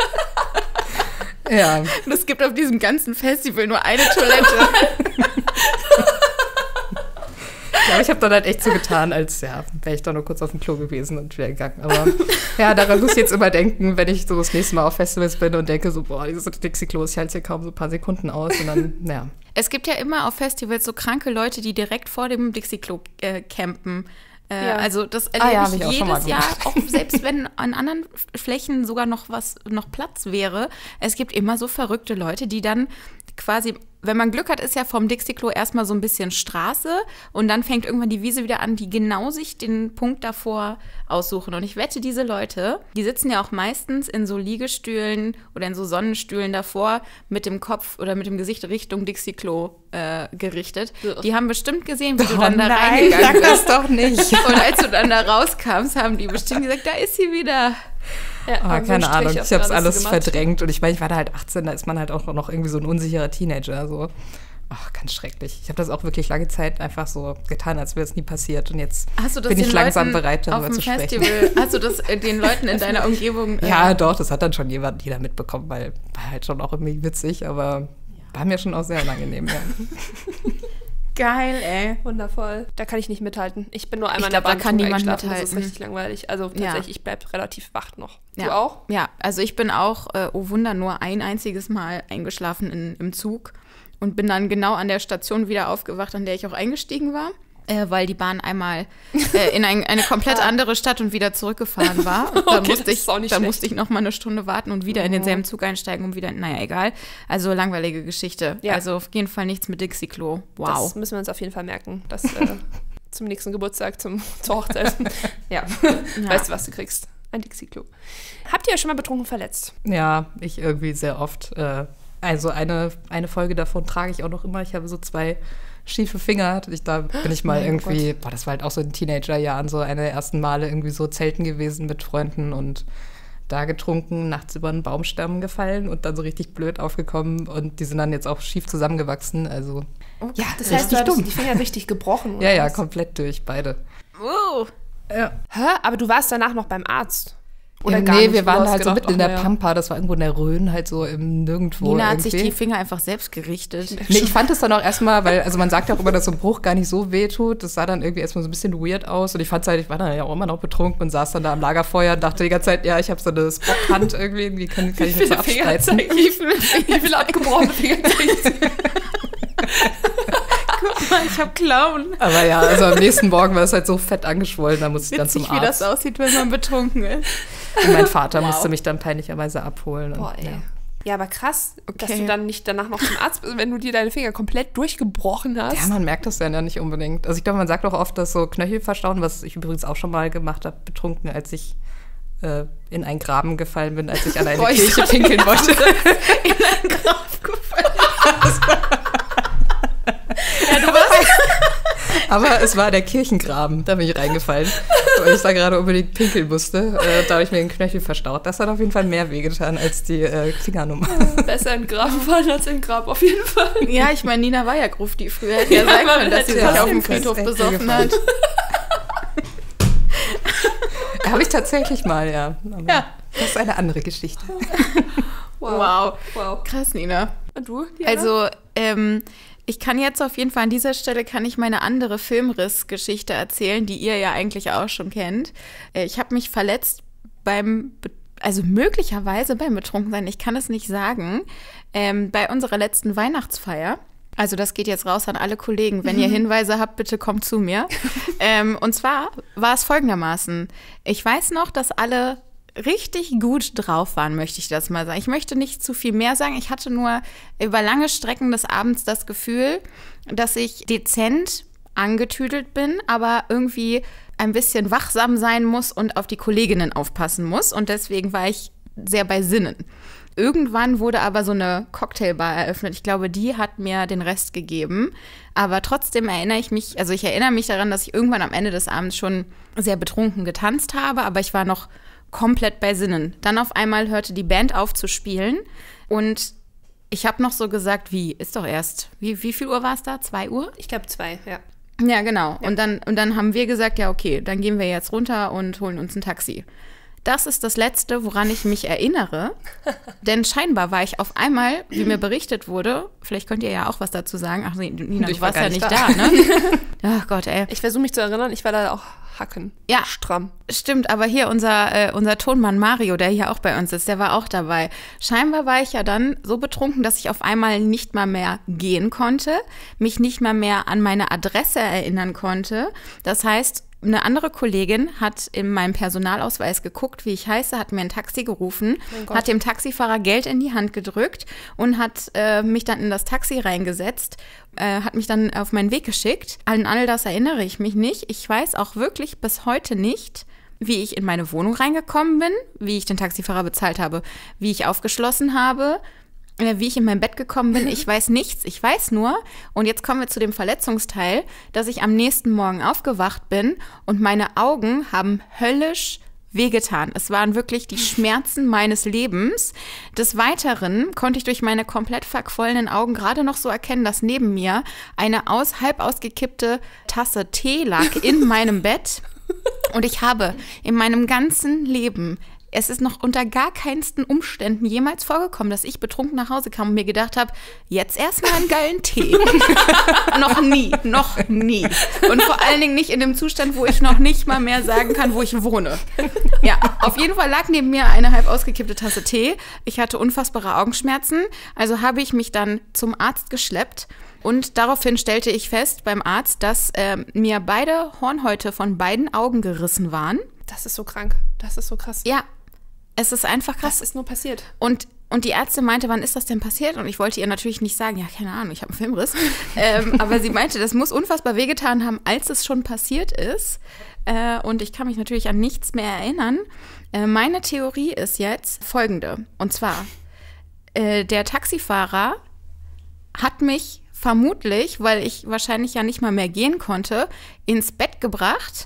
Ja, Und es gibt auf diesem ganzen Festival nur eine Toilette. ja, ich habe dann halt echt so getan, als ja, wäre ich da nur kurz auf dem Klo gewesen und wieder gegangen. Aber ja, daran muss ich jetzt immer denken, wenn ich so das nächste Mal auf Festivals bin und denke so, boah, dieses Dixie-Klo, ich halte hier kaum so ein paar Sekunden aus und dann, ja. Es gibt ja immer auf Festivals so kranke Leute, die direkt vor dem Dixie-Klo äh, campen. Äh, Ja. Also das Ah erlebe ja, ich hab ich auch schon mal jedes Jahr, gemacht. auch selbst wenn an anderen Flächen sogar noch was, noch Platz wäre. Es gibt immer so verrückte Leute, die dann quasi, wenn man Glück hat, ist ja vom Dixie-Klo erstmal so ein bisschen Straße und dann fängt irgendwann die Wiese wieder an, die genau sich den Punkt davor aussuchen. Und ich wette, diese Leute, die sitzen ja auch meistens in so Liegestühlen oder in so Sonnenstühlen davor mit dem Kopf oder mit dem Gesicht Richtung Dixie-Klo äh, gerichtet. Die haben bestimmt gesehen, wie du dann da reingegangen bist. das doch nicht. Und als du dann da rauskommst, haben die bestimmt gesagt, da ist sie wieder. Ja, Oh, haben so einen keine Ahnung, Strich auf ich habe es der alles Liste gemacht. verdrängt und ich meine, ich war da halt achtzehn, da ist man halt auch noch irgendwie so ein unsicherer Teenager, so. Ach, ganz schrecklich. Ich habe das auch wirklich lange Zeit einfach so getan, als wäre es nie passiert und jetzt Hast du das bin ich den langsam Leuten bereit, auf darüber dem zu sprechen. Festival, hast du das äh, den Leuten in deiner Umgebung? Äh, Ja, doch, das hat dann schon jemand, jeder mitbekommen, weil war halt schon auch irgendwie witzig, aber war mir schon auch sehr unangenehm, ja. Geil, ey. Wundervoll. Da kann ich nicht mithalten. Ich bin nur einmal Ich glaub, in der da kann niemand eingeschlafen. Das ist mithalten. richtig langweilig. Also Ja. tatsächlich, ich bleibe relativ wach noch. Ja. Du auch? Ja, also ich bin auch, äh, oh Wunder, nur ein einziges Mal eingeschlafen in, im Zug und bin dann genau an der Station wieder aufgewacht, an der ich auch eingestiegen war. Äh, weil die Bahn einmal äh, in ein, eine komplett andere Stadt und wieder zurückgefahren war. Und dann Okay, musste das ich, ist auch nicht dann schlecht. musste ich noch mal eine Stunde warten und wieder in denselben Zug einsteigen und wieder, naja, egal. Also langweilige Geschichte. Ja. Also auf jeden Fall nichts mit Dixie-Klo. Wow. Das müssen wir uns auf jeden Fall merken. Das äh, zum nächsten Geburtstag, zum, zur Hochzeit. ja. Ja. Weißt du, was du kriegst? Ein Dixie-Klo. Habt ihr euch schon mal betrunken verletzt? Ja, ich irgendwie sehr oft. Äh, also eine, eine Folge davon trage ich auch noch immer. Ich habe so zwei schiefe Finger. Ich, da bin ich mal Mein irgendwie, boah, das war halt auch so in Teenagerjahren, so eine der ersten Male irgendwie so zelten gewesen mit Freunden und da getrunken, nachts über einen Baumstamm gefallen und dann so richtig blöd aufgekommen und die sind dann jetzt auch schief zusammengewachsen. Also ja, Das richtig heißt, du hattest dumm. die Finger richtig gebrochen. Ja, oder ja, was? komplett durch, beide. Uh. Ja. Hä? Aber du warst danach noch beim Arzt? Oder ja, gar nee, nicht? wir Du waren hast halt so gedacht, mitten in ach, der naja. Pampa, das war irgendwo in der Rhön, halt so im Nirgendwo Nina hat irgendwie. sich die Finger einfach selbst gerichtet. Nee, ich fand es dann auch erstmal, weil, also man sagt ja auch immer, dass so ein Bruch gar nicht so weh tut. Das sah dann irgendwie erstmal so ein bisschen weird aus. Und ich fand es halt, ich war dann ja auch immer noch betrunken und saß dann da am Lagerfeuer und dachte die ganze Zeit, ja, ich habe so eine Spot-Hand irgendwie, wie kann, kann ich mich so abspreizen? Wie viele, wie viele abgebrochene Finger zeigst du? Guck mal, ich hab Clown. Aber ja, also am nächsten Morgen war es halt so fett angeschwollen, da musste ich dann zum Witzig, wie das Arzt. aussieht, wenn man betrunken ist. Und mein Vater Wow. musste mich dann peinlicherweise abholen. Boah, und, ey. ja. Ja, aber krass, dass Okay. du dann nicht danach noch zum Arzt bist, wenn du dir deine Finger komplett durchgebrochen hast. Ja, man merkt das dann ja nicht unbedingt. Also ich glaube, man sagt auch oft, dass so Knöchelverstauen, was ich übrigens auch schon mal gemacht habe, betrunken, als ich äh, in einen Graben gefallen bin, als ich an eine Boah, ich Kirche dachte, pinkeln wollte. In einen Grab gefallen. Aber es war der Kirchengraben, da bin ich reingefallen, weil ich da gerade unbedingt pinkeln musste. Äh, da habe ich mir den Knöchel verstaut. Das hat auf jeden Fall mehr wehgetan als die äh, Fingernummer. Besser in den Graben fallen als in den Grab, auf jeden Fall. Ja, ich meine, Nina war ja Grufti früher. Hätte ja sein können, dass sie sich auf dem Friedhof besoffen hat. Habe ich tatsächlich mal, ja. Aber ja. Das ist eine andere Geschichte. Wow. wow. wow. Krass, Nina. Und du, Diana? Also, ähm, ich kann jetzt auf jeden Fall an dieser Stelle kann ich meine andere Filmriss-Geschichte erzählen, die ihr ja eigentlich auch schon kennt. Ich habe mich verletzt beim, also möglicherweise beim Betrunkensein, ich kann es nicht sagen, ähm, bei unserer letzten Weihnachtsfeier. Also das geht jetzt raus an alle Kollegen. Wenn ihr Hinweise habt, bitte kommt zu mir. ähm, und zwar war es folgendermaßen. Ich weiß noch, dass alle richtig gut drauf waren, möchte ich das mal sagen. Ich möchte nicht zu viel mehr sagen. Ich hatte nur über lange Strecken des Abends das Gefühl, dass ich dezent angetüdelt bin, aber irgendwie ein bisschen wachsam sein muss und auf die Kolleginnen aufpassen muss. Und deswegen war ich sehr bei Sinnen. Irgendwann wurde aber so eine Cocktailbar eröffnet. Ich glaube, die hat mir den Rest gegeben. Aber trotzdem erinnere ich mich, also ich erinnere mich daran, dass ich irgendwann am Ende des Abends schon sehr betrunken getanzt habe, aber ich war noch komplett bei Sinnen. Dann auf einmal hörte die Band auf zu spielen und ich habe noch so gesagt, wie, ist doch erst, wie, wie viel Uhr war es da? Zwei Uhr? Ich glaube zwei, ja. Ja, genau. Ja. Und dann, und dann haben wir gesagt, ja okay, dann gehen wir jetzt runter und holen uns ein Taxi. Das ist das Letzte, woran ich mich erinnere, denn scheinbar war ich auf einmal, wie mir berichtet wurde, vielleicht könnt ihr ja auch was dazu sagen, ach Nina, du warst ja nicht da, da ne? Ach Gott, ey. Ich versuche mich zu erinnern, ich war da auch hacken, ja, stramm. Stimmt, aber hier unser, äh, unser Tonmann Mario, der hier auch bei uns ist, der war auch dabei. Scheinbar war ich ja dann so betrunken, dass ich auf einmal nicht mal mehr gehen konnte, mich nicht mal mehr an meine Adresse erinnern konnte. Das heißt, eine andere Kollegin hat in meinem Personalausweis geguckt, wie ich heiße, hat mir ein Taxi gerufen, hat dem Taxifahrer Geld in die Hand gedrückt und hat äh, mich dann in das Taxi reingesetzt, äh, hat mich dann auf meinen Weg geschickt. An all das erinnere ich mich nicht. Ich weiß auch wirklich bis heute nicht, wie ich in meine Wohnung reingekommen bin, wie ich den Taxifahrer bezahlt habe, wie ich aufgeschlossen habe, wie ich in mein Bett gekommen bin. Ich weiß nichts. Ich weiß nur, und jetzt kommen wir zu dem Verletzungsteil, dass ich am nächsten Morgen aufgewacht bin und meine Augen haben höllisch wehgetan. Es waren wirklich die Schmerzen meines Lebens. Des Weiteren konnte ich durch meine komplett verquollenen Augen gerade noch so erkennen, dass neben mir eine aus, halb ausgekippte Tasse Tee lag in meinem Bett. Und ich habe in meinem ganzen Leben, es ist noch unter gar keinsten Umständen jemals vorgekommen, dass ich betrunken nach Hause kam und mir gedacht habe, jetzt erstmal einen geilen Tee. Noch nie, noch nie. Und vor allen Dingen nicht in dem Zustand, wo ich noch nicht mal mehr sagen kann, wo ich wohne. Ja, auf jeden Fall lag neben mir eine halb ausgekippte Tasse Tee. Ich hatte unfassbare Augenschmerzen, also habe ich mich dann zum Arzt geschleppt. Und daraufhin stellte ich fest beim Arzt, dass äh, mir beide Hornhäute von beiden Augen gerissen waren. Das ist so krank. Das ist so krass. Ja, es ist einfach krass. Was ist nur passiert? Und, und die Ärztin meinte, wann ist das denn passiert? Und ich wollte ihr natürlich nicht sagen, ja, keine Ahnung, ich habe einen Filmriss. ähm, aber sie meinte, das muss unfassbar wehgetan haben, als es schon passiert ist. Äh, und ich kann mich natürlich an nichts mehr erinnern. Äh, meine Theorie ist jetzt folgende. Und zwar, äh, der Taxifahrer hat mich vermutlich, weil ich wahrscheinlich ja nicht mal mehr gehen konnte, ins Bett gebracht,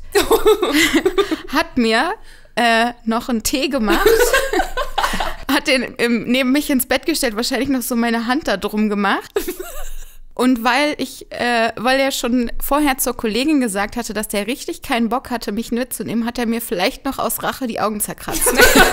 hat mir äh, noch einen Tee gemacht, hat den im, neben mich ins Bett gestellt, wahrscheinlich noch so meine Hand da drum gemacht. Und weil ich, äh, weil er schon vorher zur Kollegin gesagt hatte, dass der richtig keinen Bock hatte, mich mitzunehmen, hat er mir vielleicht noch aus Rache die Augen zerkratzt.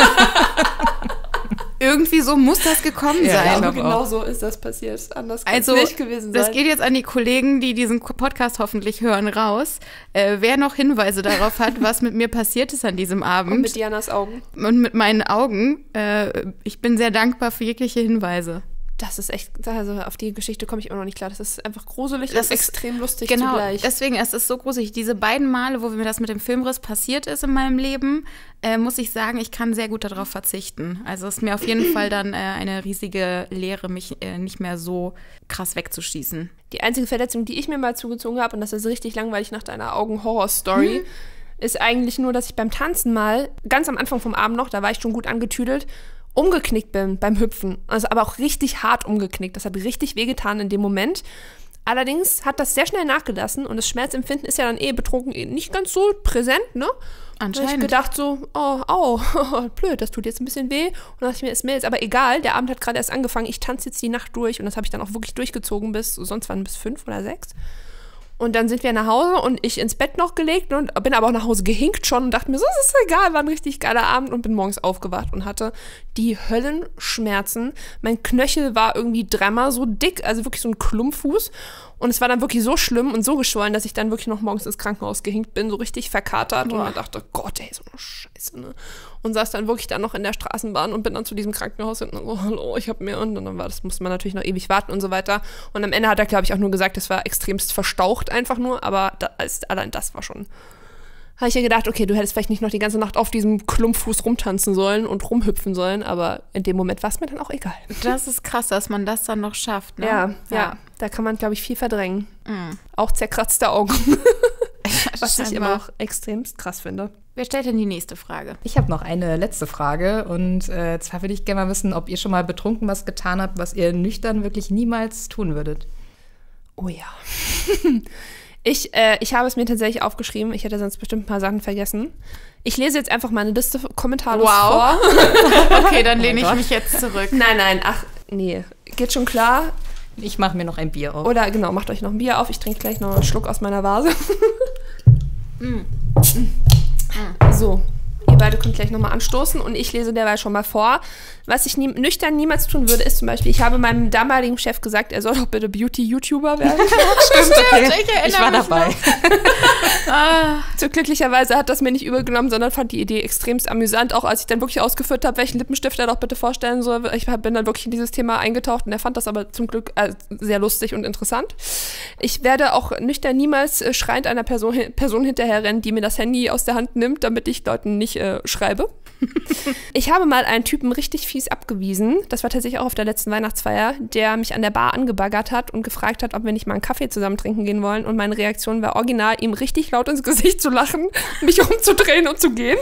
Irgendwie so muss das gekommen ja, sein. Ja, genau so ist das passiert. Anders kann also, es nicht gewesen sein. Das geht jetzt an die Kollegen, die diesen Podcast hoffentlich hören, raus. Äh, wer noch Hinweise darauf hat, was mit mir passiert ist an diesem Abend. Und mit Dianas Augen. Und mit meinen Augen. Äh, ich bin sehr dankbar für jegliche Hinweise. Das ist echt, also auf die Geschichte komme ich immer noch nicht klar. Das ist einfach gruselig das und ist extrem lustig genau, zugleich. Deswegen, es ist so gruselig. Diese beiden Male, wo mir das mit dem Filmriss passiert ist in meinem Leben, äh, muss ich sagen, ich kann sehr gut darauf verzichten. Also es ist mir auf jeden Fall dann äh, eine riesige Lehre, mich äh, nicht mehr so krass wegzuschießen. Die einzige Verletzung, die ich mir mal zugezogen habe, und das ist richtig langweilig nach deiner Augen-Horror-Story, hm. ist eigentlich nur, dass ich beim Tanzen mal, ganz am Anfang vom Abend noch, da war ich schon gut angetüdelt, umgeknickt bin beim Hüpfen. Also aber auch richtig hart umgeknickt. Das hat richtig wehgetan in dem Moment. Allerdings hat das sehr schnell nachgelassen und das Schmerzempfinden ist ja dann eh betrunken nicht ganz so präsent, ne? Anscheinend. Da hab ich gedacht so, oh, au, blöd, das tut jetzt ein bisschen weh. Und dann dachte ich mir, ist mir jetzt aber egal, der Abend hat gerade erst angefangen, ich tanze jetzt die Nacht durch und das habe ich dann auch wirklich durchgezogen bis, sonst waren bis fünf oder sechs. Und dann sind wir nach Hause und ich ins Bett noch gelegt und bin aber auch nach Hause gehinkt schon und dachte mir, so ist es egal, war ein richtig geiler Abend und bin morgens aufgewacht und hatte die Höllenschmerzen. Mein Knöchel war irgendwie dreimal so dick, also wirklich so ein Klumpfuß. Und es war dann wirklich so schlimm und so geschwollen, dass ich dann wirklich noch morgens ins Krankenhaus gehinkt bin, so richtig verkatert. Oh. Und man dachte, Gott, ey, so eine Scheiße, ne? Und saß dann wirklich dann noch in der Straßenbahn und bin dann zu diesem Krankenhaus und so, hallo, ich hab mir, und dann war das, musste man natürlich noch ewig warten und so weiter. Und am Ende hat er, glaube ich, auch nur gesagt, es war extremst verstaucht einfach nur, aber da, allein das war schon... Habe ich ja gedacht, okay, du hättest vielleicht nicht noch die ganze Nacht auf diesem Klumpfuß rumtanzen sollen und rumhüpfen sollen, aber in dem Moment war es mir dann auch egal. Das ist krass, dass man das dann noch schafft, ne? Ja, ja, ja. Da kann man, glaube ich, viel verdrängen. Mhm. Auch zerkratzte Augen. Was Scheinbar. ich immer auch extremst krass finde. Wer stellt denn die nächste Frage? Ich habe noch eine letzte Frage und äh, zwar würde ich gerne mal wissen, ob ihr schon mal betrunken was getan habt, was ihr nüchtern wirklich niemals tun würdet. Oh ja. Ich, äh, ich habe es mir tatsächlich aufgeschrieben. Ich hätte sonst bestimmt ein paar Sachen vergessen. Ich lese jetzt einfach meine Liste kommentarlos wow. vor. Okay, dann lehne Oh ich Gott. mich jetzt zurück. Nein, nein, ach, nee. Geht schon klar. Ich mache mir noch ein Bier auf. Oder genau, macht euch noch ein Bier auf. Ich trinke gleich noch einen Schluck aus meiner Vase. mm. So, ihr beide könnt gleich nochmal anstoßen und ich lese derweil schon mal vor. Was ich nie, nüchtern niemals tun würde, ist zum Beispiel, ich habe meinem damaligen Chef gesagt, er soll doch bitte Beauty-YouTuber werden. Stimmt, okay. ich, erinnere Ich war mich dabei. Ah, So glücklicherweise hat das mir nicht übergenommen, sondern fand die Idee extremst amüsant, auch als ich dann wirklich ausgeführt habe, welchen Lippenstift er doch bitte vorstellen soll. Ich bin dann wirklich in dieses Thema eingetaucht und er fand das aber zum Glück äh, sehr lustig und interessant. Ich werde auch nüchtern niemals äh, schreiend einer Person, Person hinterherrennen, die mir das Handy aus der Hand nimmt, damit ich Leuten nicht äh, schreibe. Ich habe mal einen Typen richtig fies abgewiesen, das war tatsächlich auch auf der letzten Weihnachtsfeier, der mich an der Bar angebaggert hat und gefragt hat, ob wir nicht mal einen Kaffee zusammen trinken gehen wollen. Und meine Reaktion war original, ihm richtig laut ins Gesicht zu lachen, mich umzudrehen und zu gehen.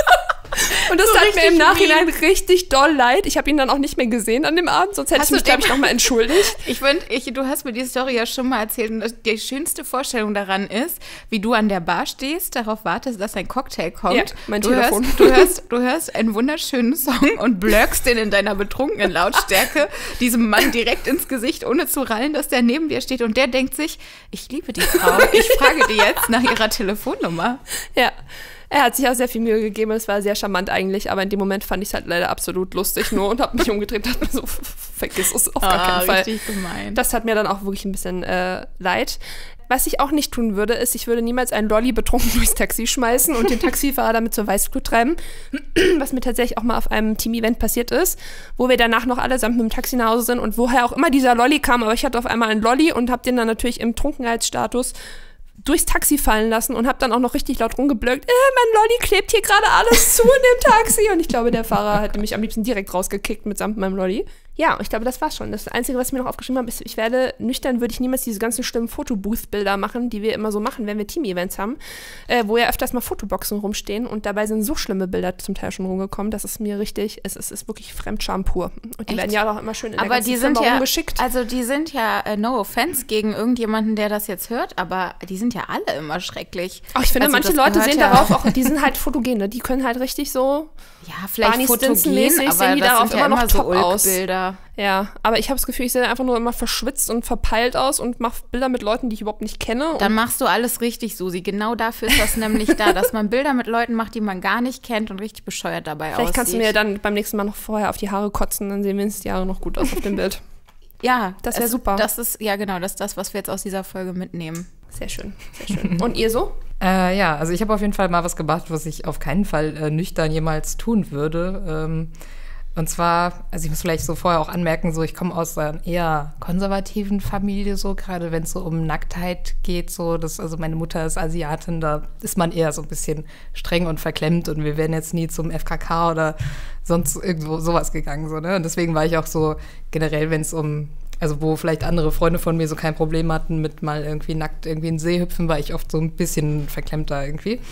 Und das So tat mir im richtig Nachhinein richtig doll leid. Ich habe ihn dann auch nicht mehr gesehen an dem Abend, sonst hätte Hast ich mich, du glaube ich, dem- nochmal entschuldigt. Ich finde, ich, du hast mir die Story ja schon mal erzählt und das- die schönste Vorstellung daran ist, wie du an der Bar stehst, darauf wartest, dass ein Cocktail kommt. Ja, mein du Telefon. Hörst, du, hörst, du hörst einen wunderschönen Song und blöckst den in deiner betrunkenen Lautstärke diesem Mann direkt ins Gesicht, ohne zu rallen, dass der neben dir steht und der denkt sich, ich liebe die Frau, ich frage die jetzt nach ihrer Telefonnummer. Ja. Er hat sich auch sehr viel Mühe gegeben, es war sehr charmant eigentlich, aber in dem Moment fand ich es halt leider absolut lustig nur und habe mich umgedreht und dachte mir so, vergiss es auf gar Ah, keinen Fall. richtig gemein. Das hat mir dann auch wirklich ein bisschen äh, leid. Was ich auch nicht tun würde, ist, ich würde niemals einen Lolli betrunken durchs Taxi schmeißen und den Taxifahrer damit zur Weißglut treiben, was mir tatsächlich auch mal auf einem Team-Event passiert ist, wo wir danach noch allesamt mit dem Taxi nach Hause sind und woher auch immer dieser Lolli kam, aber ich hatte auf einmal einen Lolli und habe den dann natürlich im Trunkenheitsstatus durchs Taxi fallen lassen und habe dann auch noch richtig laut rumgeblöckt, äh, mein Lolli klebt hier gerade alles zu in dem Taxi. Und ich glaube, der Fahrer hätte mich am liebsten direkt rausgekickt mitsamt meinem Lolli. Ja, ich glaube, das war's schon. Das Einzige, was ich mir noch aufgeschrieben habe, ist, ich werde, nüchtern würde ich niemals diese ganzen schlimmen Fotobooth-Bilder machen, die wir immer so machen, wenn wir Team-Events haben, äh, wo ja öfters mal Fotoboxen rumstehen und dabei sind so schlimme Bilder zum Teil schon rumgekommen, dass es mir richtig, es, es ist wirklich Fremdscham pur. Und die Echt? werden ja auch immer schön in der Aber ganzen die sind Firma ja, rumgeschickt. also die sind ja, äh, no offense gegen irgendjemanden, der das jetzt hört, aber die sind ja alle immer schrecklich. Auch ich finde, Also manche das Leute gehört sehen ja- darauf auch, die sind halt Fotogene, die können halt richtig so, Ja, vielleicht Barney fotogen, Stinson-mäßig aber sehen die das darauf sind ja immer noch immer so top aus. Ulk-Bilder. ja, aber ich habe das Gefühl, ich sehe einfach nur immer verschwitzt und verpeilt aus und mache Bilder mit Leuten, die ich überhaupt nicht kenne. Dann Und machst du alles richtig, Susi. Genau dafür ist das nämlich da, dass man Bilder mit Leuten macht, die man gar nicht kennt und richtig bescheuert dabei aussieht. vielleicht kannst du mir dann beim nächsten Mal noch vorher auf die Haare kotzen, dann sehen wenigstens die Haare noch gut aus auf dem Bild. Ja, Das wär es- super. Das ist, ja genau, das ist das, was wir jetzt aus dieser Folge mitnehmen. Sehr schön, sehr schön. Und ihr so? Äh, ja, also ich habe auf jeden Fall mal was gemacht, was ich auf keinen Fall äh, nüchtern jemals tun würde. Ähm, und zwar, also ich muss vielleicht so vorher auch anmerken, so ich komme aus einer eher konservativen Familie, so gerade wenn es so um Nacktheit geht, so das, also meine Mutter ist Asiatin, da ist man eher so ein bisschen streng und verklemmt und wir wären jetzt nie zum F K K oder sonst irgendwo sowas gegangen, so, ne? Und deswegen war ich auch so generell, wenn es um also wo vielleicht andere Freunde von mir so kein Problem hatten mit mal irgendwie nackt irgendwie in den See hüpfen, war ich oft so ein bisschen verklemmter irgendwie.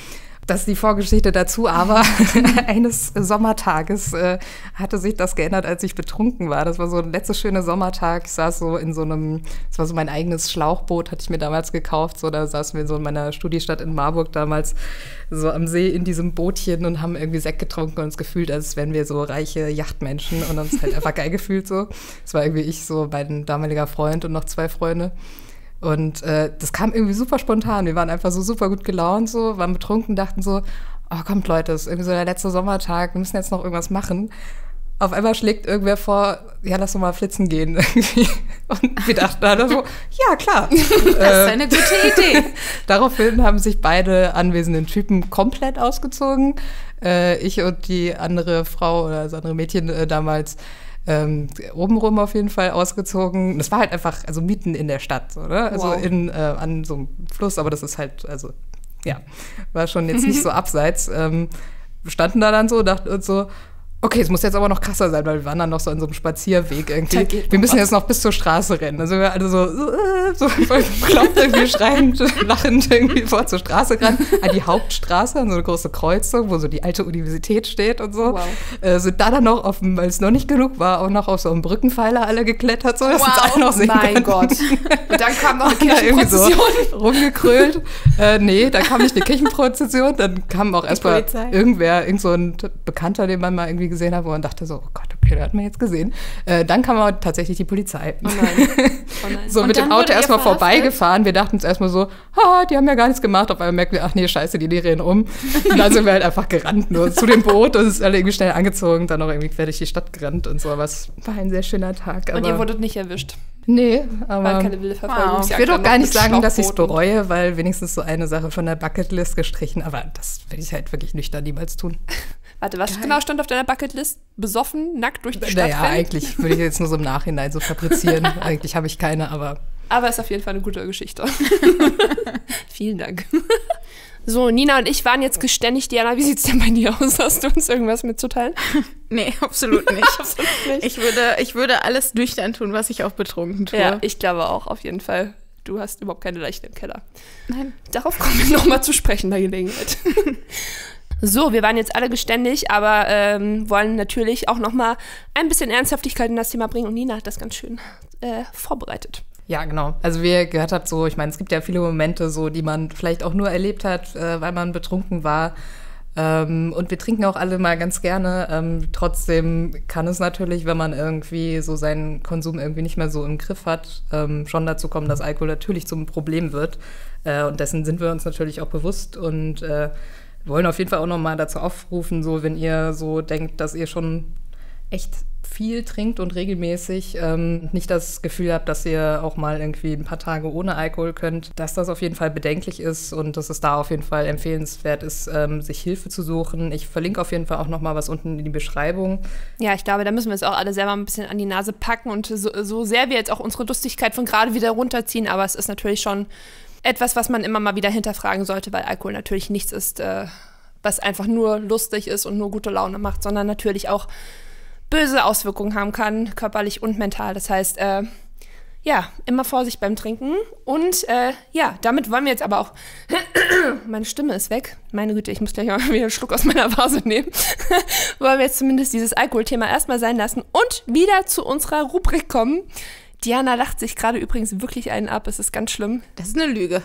Das ist die Vorgeschichte dazu, aber eines Sommertages äh, hatte sich das geändert, als ich betrunken war. Das war so ein letzter schöner Sommertag. Ich saß so in so einem, das war so mein eigenes Schlauchboot, hatte ich mir damals gekauft. So, da saßen wir so in meiner Studiestadt in Marburg damals so am See in diesem Bootchen und haben irgendwie Sekt getrunken und uns gefühlt, als wären wir so reiche Yachtmenschen und uns halt einfach geil gefühlt so. Das war irgendwie ich, so mein damaliger Freund und noch zwei Freunde. Und äh, das kam irgendwie super spontan. Wir waren einfach so super gut gelaunt, so, waren betrunken, dachten so, oh kommt Leute, das ist irgendwie so der letzte Sommertag, wir müssen jetzt noch irgendwas machen. Auf einmal schlägt irgendwer vor, ja, lass doch mal flitzen gehen. Und wir dachten dann so, ja, klar. Das ist eine gute Idee. Daraufhin haben sich beide anwesenden Typen komplett ausgezogen. Äh, ich und die andere Frau oder das andere Mädchen äh, damals Ähm, obenrum auf jeden Fall ausgezogen. Das war halt einfach, also mitten in der Stadt, oder? Also wow. in, äh, an so einem Fluss, aber das ist halt, also, ja, war schon jetzt nicht so abseits. Ähm, standen da dann so, dachten uns so, okay, es muss jetzt aber noch krasser sein, weil wir waren dann noch so in so einem Spazierweg irgendwie. Wir müssen jetzt noch bis zur Straße rennen. Also wir alle so, äh, so voll bekloppt irgendwie schreiend, lachend irgendwie vor zur Straße rennen. An die Hauptstraße, an so eine große Kreuzung, wo so die alte Universität steht und so. Wow. Äh, sind da dann noch, auf dem, weil es noch nicht genug war, auch noch auf so einem Brückenpfeiler alle geklettert, so, dass wow. uns alle noch sehen mein konnten. Gott. Und dann kam noch eine Und da irgendwie so Kirchenprozession. rumgekrölt. äh, nee, da kam nicht die Kirchenprozession, dann kam auch erstmal irgendwer, irgend so ein Bekannter, den man mal irgendwie gesehen hat, wo man dachte so, oh Gott, okay, der hat man jetzt gesehen. Äh, dann kam aber tatsächlich die Polizei. Oh nein. Oh nein. So Und mit dem dann Auto wurde ihr erstmal verhaftet? vorbeigefahren. Wir dachten uns erstmal so, ha, die haben ja gar nichts gemacht. Auf einmal merken wir, ach nee, scheiße, die drehen um. Und dann sind wir halt einfach gerannt, nur zu dem Boot und sind alle irgendwie schnell angezogen, dann noch irgendwie quer durch die Stadt gerannt und so. Aber es war ein sehr schöner Tag. Aber Und ihr wurdet nicht erwischt. Nee, War aber keine wilde Verfolgungsjagd. ich will doch dann gar noch nicht mit sagen, dass ich es Schlauchbooten. bereue, weil wenigstens so eine Sache von der Bucketlist gestrichen. Aber das werde ich halt wirklich nüchtern niemals tun. Warte, was genau stand auf deiner Bucketlist? Besoffen, nackt durch die Stadt Naja, rennen? eigentlich würde ich jetzt nur so im Nachhinein so fabrizieren. Eigentlich habe ich keine, aber Aber ist auf jeden Fall eine gute Geschichte. Vielen Dank. So, Nina und ich waren jetzt geständig. Diana, wie sieht's denn bei dir aus? Hast du uns irgendwas mitzuteilen? Nee, absolut nicht. Absolut nicht. Ich würde, ich würde alles nüchtern tun, was ich auch betrunken tue. Ja, ich glaube auch, auf jeden Fall. Du hast überhaupt keine Leichen im Keller. Nein. Darauf kommen wir nochmal zu sprechen bei Gelegenheit. So, wir waren jetzt alle geständig, aber ähm, wollen natürlich auch nochmal ein bisschen Ernsthaftigkeit in das Thema bringen. Und Nina hat das ganz schön äh, vorbereitet. ja, genau. Also wie ihr gehört habt, so, ich meine, es gibt ja viele Momente, so, die man vielleicht auch nur erlebt hat, äh, weil man betrunken war. Ähm, und wir trinken auch alle mal ganz gerne. Ähm, trotzdem kann es natürlich, wenn man irgendwie so seinen Konsum irgendwie nicht mehr so im Griff hat, ähm, schon dazu kommen, dass Alkohol natürlich zum Problem wird. Äh, und dessen sind wir uns natürlich auch bewusst und äh, wollen auf jeden Fall auch nochmal dazu aufrufen, so wenn ihr so denkt, dass ihr schon echt viel trinkt und regelmäßig ähm, nicht das Gefühl habt, dass ihr auch mal irgendwie ein paar Tage ohne Alkohol könnt, dass das auf jeden Fall bedenklich ist und dass es da auf jeden Fall empfehlenswert ist, ähm, sich Hilfe zu suchen. Ich verlinke auf jeden Fall auch nochmal was unten in die Beschreibung. Ja, ich glaube, da müssen wir es auch alle selber ein bisschen an die Nase packen und so, so sehr wir jetzt auch unsere Lustigkeit von gerade wieder runterziehen, aber es ist natürlich schon etwas, was man immer mal wieder hinterfragen sollte, weil Alkohol natürlich nichts ist, äh, was einfach nur lustig ist und nur gute Laune macht, sondern natürlich auch böse Auswirkungen haben kann, körperlich und mental. Das heißt, äh, ja, immer Vorsicht beim Trinken. Und äh, ja, damit wollen wir jetzt aber auch, meine Stimme ist weg, meine Güte, ich muss gleich mal wieder einen Schluck aus meiner Vase nehmen, wollen wir jetzt zumindest dieses Alkoholthema erstmal sein lassen und wieder zu unserer Rubrik kommen. Diana lacht sich gerade übrigens wirklich einen ab, es ist ganz schlimm. Das ist eine Lüge.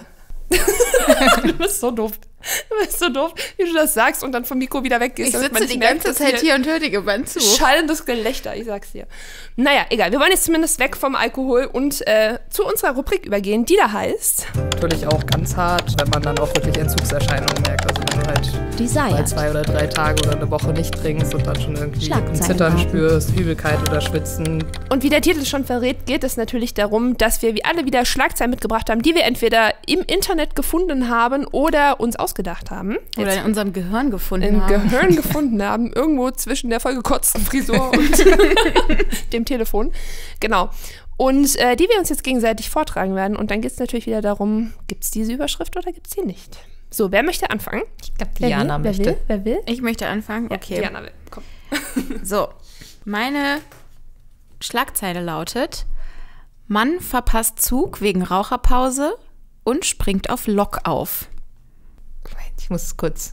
Du bist so doof. Du bist so doof, wie du das sagst und dann vom Mikro wieder weggehst. Ich damit man sitze nicht die merkt, ganze dass Zeit hier und höre dir gebannt zu. Schallendes Gelächter, ich sag's dir. Naja, egal. Wir wollen jetzt zumindest weg vom Alkohol und äh, zu unserer Rubrik übergehen, die da heißt... Natürlich auch ganz hart, wenn man dann auch wirklich Entzugserscheinungen merkt. Also wenn du halt Desired. mal zwei oder drei Tage oder eine Woche nicht trinkst und dann schon irgendwie ein Schlagzeilen Zittern haben. spürst, Übelkeit oder Schwitzen. Und wie der Titel schon verrät, geht es natürlich darum, dass wir wie alle wieder Schlagzeilen mitgebracht haben, die wir entweder im Internet gefunden haben oder uns ausgedacht haben. Oder in unserem Gehirn gefunden Im haben. Gehirn gefunden haben, irgendwo zwischen der vollgekotzten Frisur und dem Telefon. Genau. Und äh, die wir uns jetzt gegenseitig vortragen werden. Und dann geht es natürlich wieder darum, gibt es diese Überschrift oder gibt es sie nicht? So, wer möchte anfangen? Ich glaube, Wer Diana will? möchte. Wer will? Wer will? Ich möchte anfangen. Okay. Ja, Diana will. Komm. So, meine Schlagzeile lautet: Mann verpasst Zug wegen Raucherpause und springt auf Lok auf. Ich muss kurz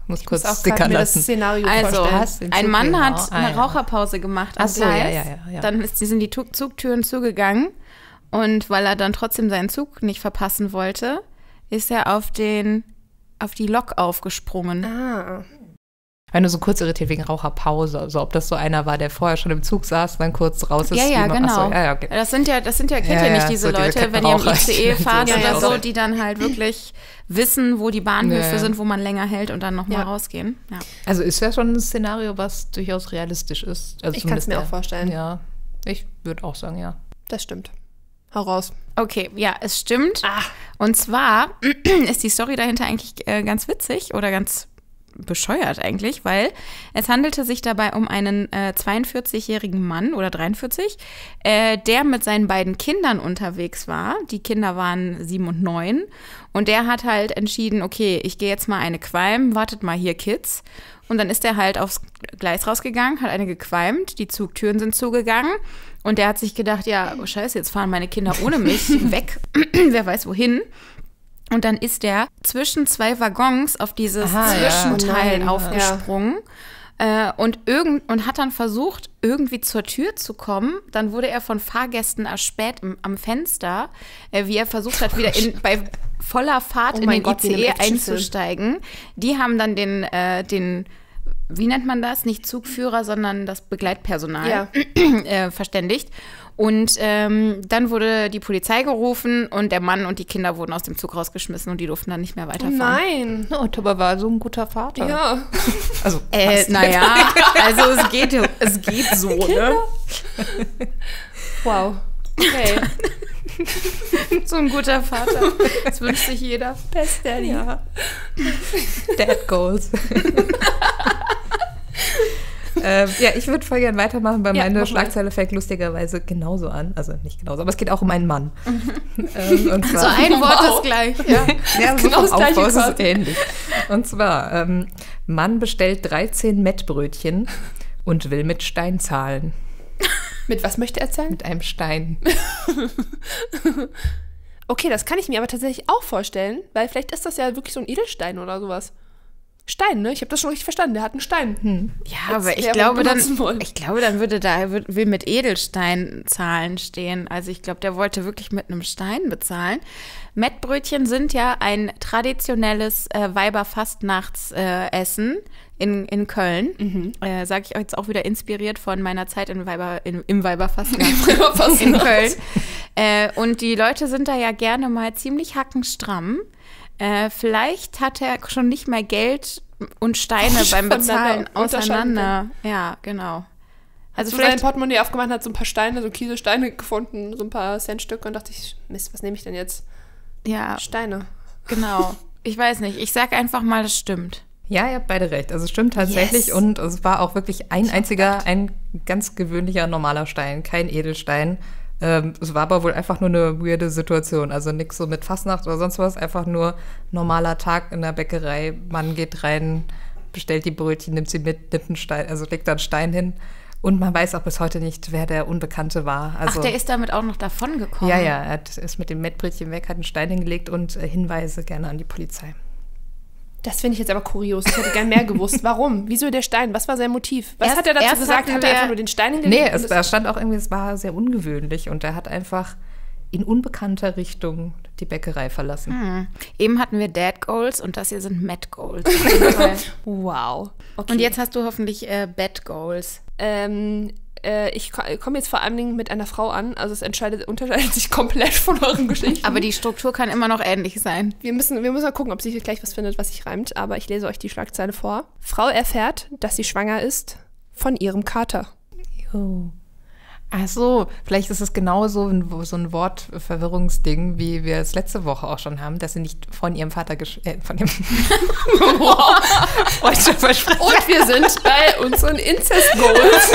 muss Ich kurz muss auch stickern gerade mir das lassen. Szenario Also, vorstellen. ein Mann Genau. hat Ah, eine ja. Raucherpause gemacht am Ach so, ja, Gleis. ja, ja, ja. Dann ist, sind die Tu- Zugtüren zugegangen. Und weil er dann trotzdem seinen Zug nicht verpassen wollte, ist er auf, den, auf die Lok aufgesprungen. Ah. Wenn du so kurz irritiert wegen Raucherpause, also ob das so einer war, der vorher schon im Zug saß, dann kurz raus ist. Ja, ja, wie man- genau. Ach so, ja, ja, okay. Das sind ja, das sind ja, kennt Ja, ihr nicht ja, diese so diese Leute, wenn ihr im I Kettenraucher, C E die fahrt dann so oder so, rausgehen. die dann halt wirklich wissen, wo die Bahnhöfe Ja, ja. sind, wo man länger hält und dann nochmal Ja. rausgehen. Ja. Also ist ja schon ein Szenario, was durchaus realistisch ist. Also Ich kann's zumindest mir der- auch vorstellen. Ja, ich würde auch sagen, ja. Das stimmt. Hau raus. Okay, ja, es stimmt. Ah. Und zwar ist die Story dahinter eigentlich äh, ganz witzig oder ganz bescheuert eigentlich, weil es handelte sich dabei um einen äh, zweiundvierzigjährigen Mann oder dreiundvierzig, äh, der mit seinen beiden Kindern unterwegs war. Die Kinder waren sieben und neun und der hat halt entschieden, okay, ich gehe jetzt mal eine qualmen, wartet mal hier, Kids. Und dann ist er halt aufs Gleis rausgegangen, hat eine gequalmt, die Zugtüren sind zugegangen und der hat sich gedacht, ja, oh scheiße, jetzt fahren meine Kinder ohne mich weg, wer weiß wohin. Und dann ist er zwischen zwei Waggons auf dieses Aha, ja. Zwischenteil Oh nein, aufgesprungen äh, und, irgend, und hat dann versucht, irgendwie zur Tür zu kommen. Dann wurde er von Fahrgästen erspäht im, am Fenster, äh, wie er versucht hat, wieder in, bei voller Fahrt Oh in mein den Gott, wie I in C E einem Actionfilm. einzusteigen. Die haben dann den, äh, den, wie nennt man das? Nicht Zugführer, sondern das Begleitpersonal Ja. äh, verständigt. Und ähm, dann wurde die Polizei gerufen und der Mann und die Kinder wurden aus dem Zug rausgeschmissen und die durften dann nicht mehr weiterfahren. Nein. Ja, und aber war so ein guter Vater. Ja. Also, Äh, fast. naja, also es geht, es geht so, ne? Wow. Okay. So ein guter Vater. Das wünscht sich jeder. Best Daddy. Ja. Dad goals. ähm, ja, ich würde voll gerne weitermachen, weil Ja, meine mach mal. Schlagzeile fängt lustigerweise genauso an. Also nicht genauso, aber es geht auch um einen Mann. ähm, und So zwar, ein Wort Wow. ist gleich. Ja. ja, so genau vom das gleiche Aufbau ist es quasi. ähnlich. Und zwar, ähm, Mann bestellt dreizehn Mettbrötchen und will mit Stein zahlen. Mit was möchte er zahlen? Mit einem Stein. Okay, das kann ich mir aber tatsächlich auch vorstellen, weil vielleicht ist das ja wirklich so ein Edelstein oder sowas. Stein, ne? Ich habe das schon richtig verstanden. Der hat einen Stein. Ja, aber Als ich Währung glaube, dann, benutzen wollen. ich glaube, dann würde da wird- will mit Edelsteinzahlen stehen. Also ich glaube, der wollte wirklich mit einem Stein bezahlen. Mettbrötchen sind ja ein traditionelles äh, Weiberfastnachtsessen äh, Essen in, in Köln. Mhm. Äh, Sage ich euch jetzt auch wieder inspiriert von meiner Zeit in Weiber, in, im Weiberfastnacht Weiberfastnacht. in Köln. Äh, und die Leute sind da ja gerne mal ziemlich hackenstramm. Äh, vielleicht hat er schon nicht mehr Geld und Steine Oh, beim voneinander Bezahlen unterscheiden auseinander. Ja, genau. Also Also so sein vielleicht, Portemonnaie aufgemacht, hat so ein paar Steine, so Kieselsteine gefunden, so ein paar Centstücke und dachte ich, Mist, was nehme ich denn jetzt? ja, Steine. genau. Ich weiß nicht. Ich sag einfach mal, das stimmt. Ja, ihr habt beide recht. Also es stimmt tatsächlich Yes. und es war auch wirklich ein einziger, ein ganz gewöhnlicher normaler Stein, kein Edelstein. Ähm, es war aber wohl einfach nur eine weirde Situation. Also nichts so mit Fastnacht oder sonst was, einfach nur normaler Tag in der Bäckerei. Mann geht rein, bestellt die Brötchen, nimmt sie mit, nimmt einen Stein, also legt da einen Stein hin. Und man weiß auch bis heute nicht, wer der Unbekannte war. Also, Ach, der ist damit auch noch davon gekommen. ja, ja, er hat, ist mit dem Mettbrötchen weg, hat einen Stein hingelegt und äh, Hinweise gerne an die Polizei. Das finde ich jetzt aber kurios. Ich hätte gern mehr gewusst. Warum? Wieso der Stein? Was war sein Motiv? Was Erst- hat er dazu erst gesagt? hatten Hat er wir- einfach nur den Stein hingelegt? Nee, und es, das- da stand auch irgendwie, es war sehr ungewöhnlich und er hat einfach in unbekannter Richtung die Bäckerei verlassen. Hm. Eben hatten wir Dad Goals und das hier sind Met Goals. Wow. Okay. Und jetzt hast du hoffentlich äh, Bad Goals. Ähm, äh, ich ko- komme jetzt vor allen Dingen mit einer Frau an. Also es entscheidet, unterscheidet sich komplett von euren Geschichten. Aber die Struktur kann immer noch ähnlich sein. Wir müssen, wir müssen mal gucken, ob sich gleich was findet, was sich reimt. Aber ich lese euch die Schlagzeile vor. Frau erfährt, dass sie schwanger ist von ihrem Kater. Jo. Ach so, vielleicht ist es genauso ein, so ein Wortverwirrungsding, wie wir es letzte Woche auch schon haben, dass sie nicht von ihrem Vater gesch äh, von ihrem Freudsche Versprechen, Und wir sind bei unseren Incest-Goals.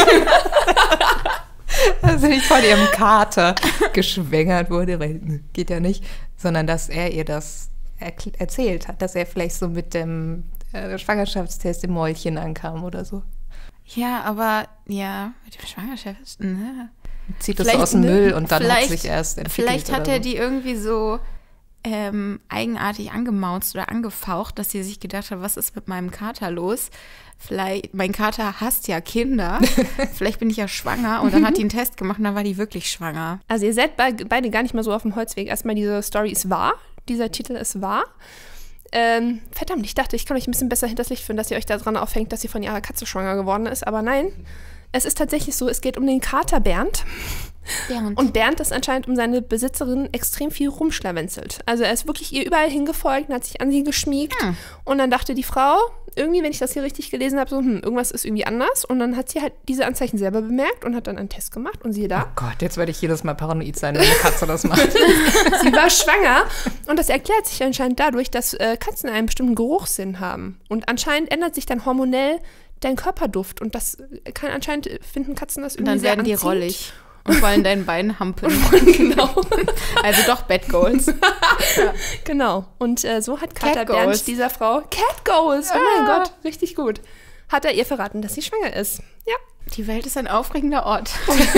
dass sie nicht von ihrem Kater geschwängert wurde, weil hm, geht ja nicht, sondern dass er ihr das erkl- erzählt hat, dass er vielleicht so mit dem äh, Schwangerschaftstest im Mäulchen ankam oder so. Ja, aber ja, mit dem Schwangerschaft, ne? Zieht das Vielleicht, so aus dem ne, Müll und dann hat vielleicht- sich erst entwickelt Vielleicht hat oder er so. die irgendwie so ähm, eigenartig angemaunzt oder angefaucht, dass sie sich gedacht hat, was ist mit meinem Kater los? Vielleicht, mein Kater hasst ja Kinder, vielleicht bin ich ja schwanger. Und dann hat die einen Test gemacht und dann war die wirklich schwanger. Also ihr seid be- beide gar nicht mal so auf dem Holzweg. Erstmal, diese Story ist wahr, dieser Titel ist wahr. Ähm, verdammt, ich dachte, ich kann euch ein bisschen besser hinters Licht führen, dass ihr euch daran aufhängt, dass sie von ihrer Katze schwanger geworden ist. Aber nein, es ist tatsächlich so, es geht um den Kater Bernd. Bernd. Und Bernd ist anscheinend um seine Besitzerin extrem viel rumschlawenzelt. Also er ist wirklich ihr überall hingefolgt und hat sich an sie geschmiegt. Hm. Und dann dachte die Frau, irgendwie, wenn ich das hier richtig gelesen habe, so, hm, irgendwas ist irgendwie anders. Und dann hat sie halt diese Anzeichen selber bemerkt und hat dann einen Test gemacht. Und siehe da. Oh Gott, jetzt werde ich jedes Mal paranoid sein, wenn eine Katze das macht. Sie war schwanger. Und das erklärt sich anscheinend dadurch, dass äh, Katzen einen bestimmten Geruchssinn haben. Und anscheinend ändert sich dann hormonell dein Körperduft. Und das kann anscheinend, finden Katzen das Und irgendwie dann sehr werden die anziehend. rollig und wollen dein Bein hampeln. Genau. Also doch Bad Goals. Ja. Genau. Und äh, so hat Kater Cat Goals. Bernd dieser Frau Cat Goals. Oh mein Ah. Gott, richtig gut. Hat er ihr verraten, dass sie schwanger ist. Ja. Die Welt ist ein aufregender Ort.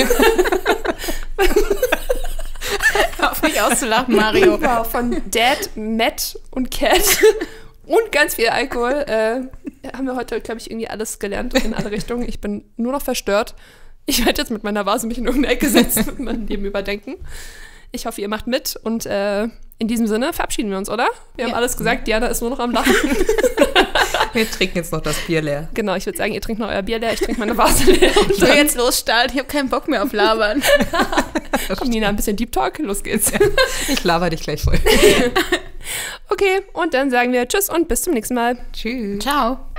Auf mich auszulachen, Mario. Wow, von Dad, Matt und Cat und ganz viel Alkohol äh, haben wir heute, glaube ich, irgendwie alles gelernt in alle Richtungen. Ich bin nur noch verstört. Ich werde jetzt mit meiner Vase mich in irgendeine Ecke setzen und mein Leben überdenken. Ich hoffe, ihr macht mit und äh, in diesem Sinne verabschieden wir uns, oder? Wir haben Ja. alles gesagt, Diana ist nur noch am Lachen. Wir trinken jetzt noch das Bier leer. Genau, ich würde sagen, ihr trinkt noch euer Bier leer, ich trinke meine Vase leer. Ich will jetzt losstarten, ich habe keinen Bock mehr auf Labern. Komm, Nina, ein bisschen Deep Talk, los geht's. Ich laber dich gleich voll. Okay, und dann sagen wir Tschüss und bis zum nächsten Mal. Tschüss. Ciao.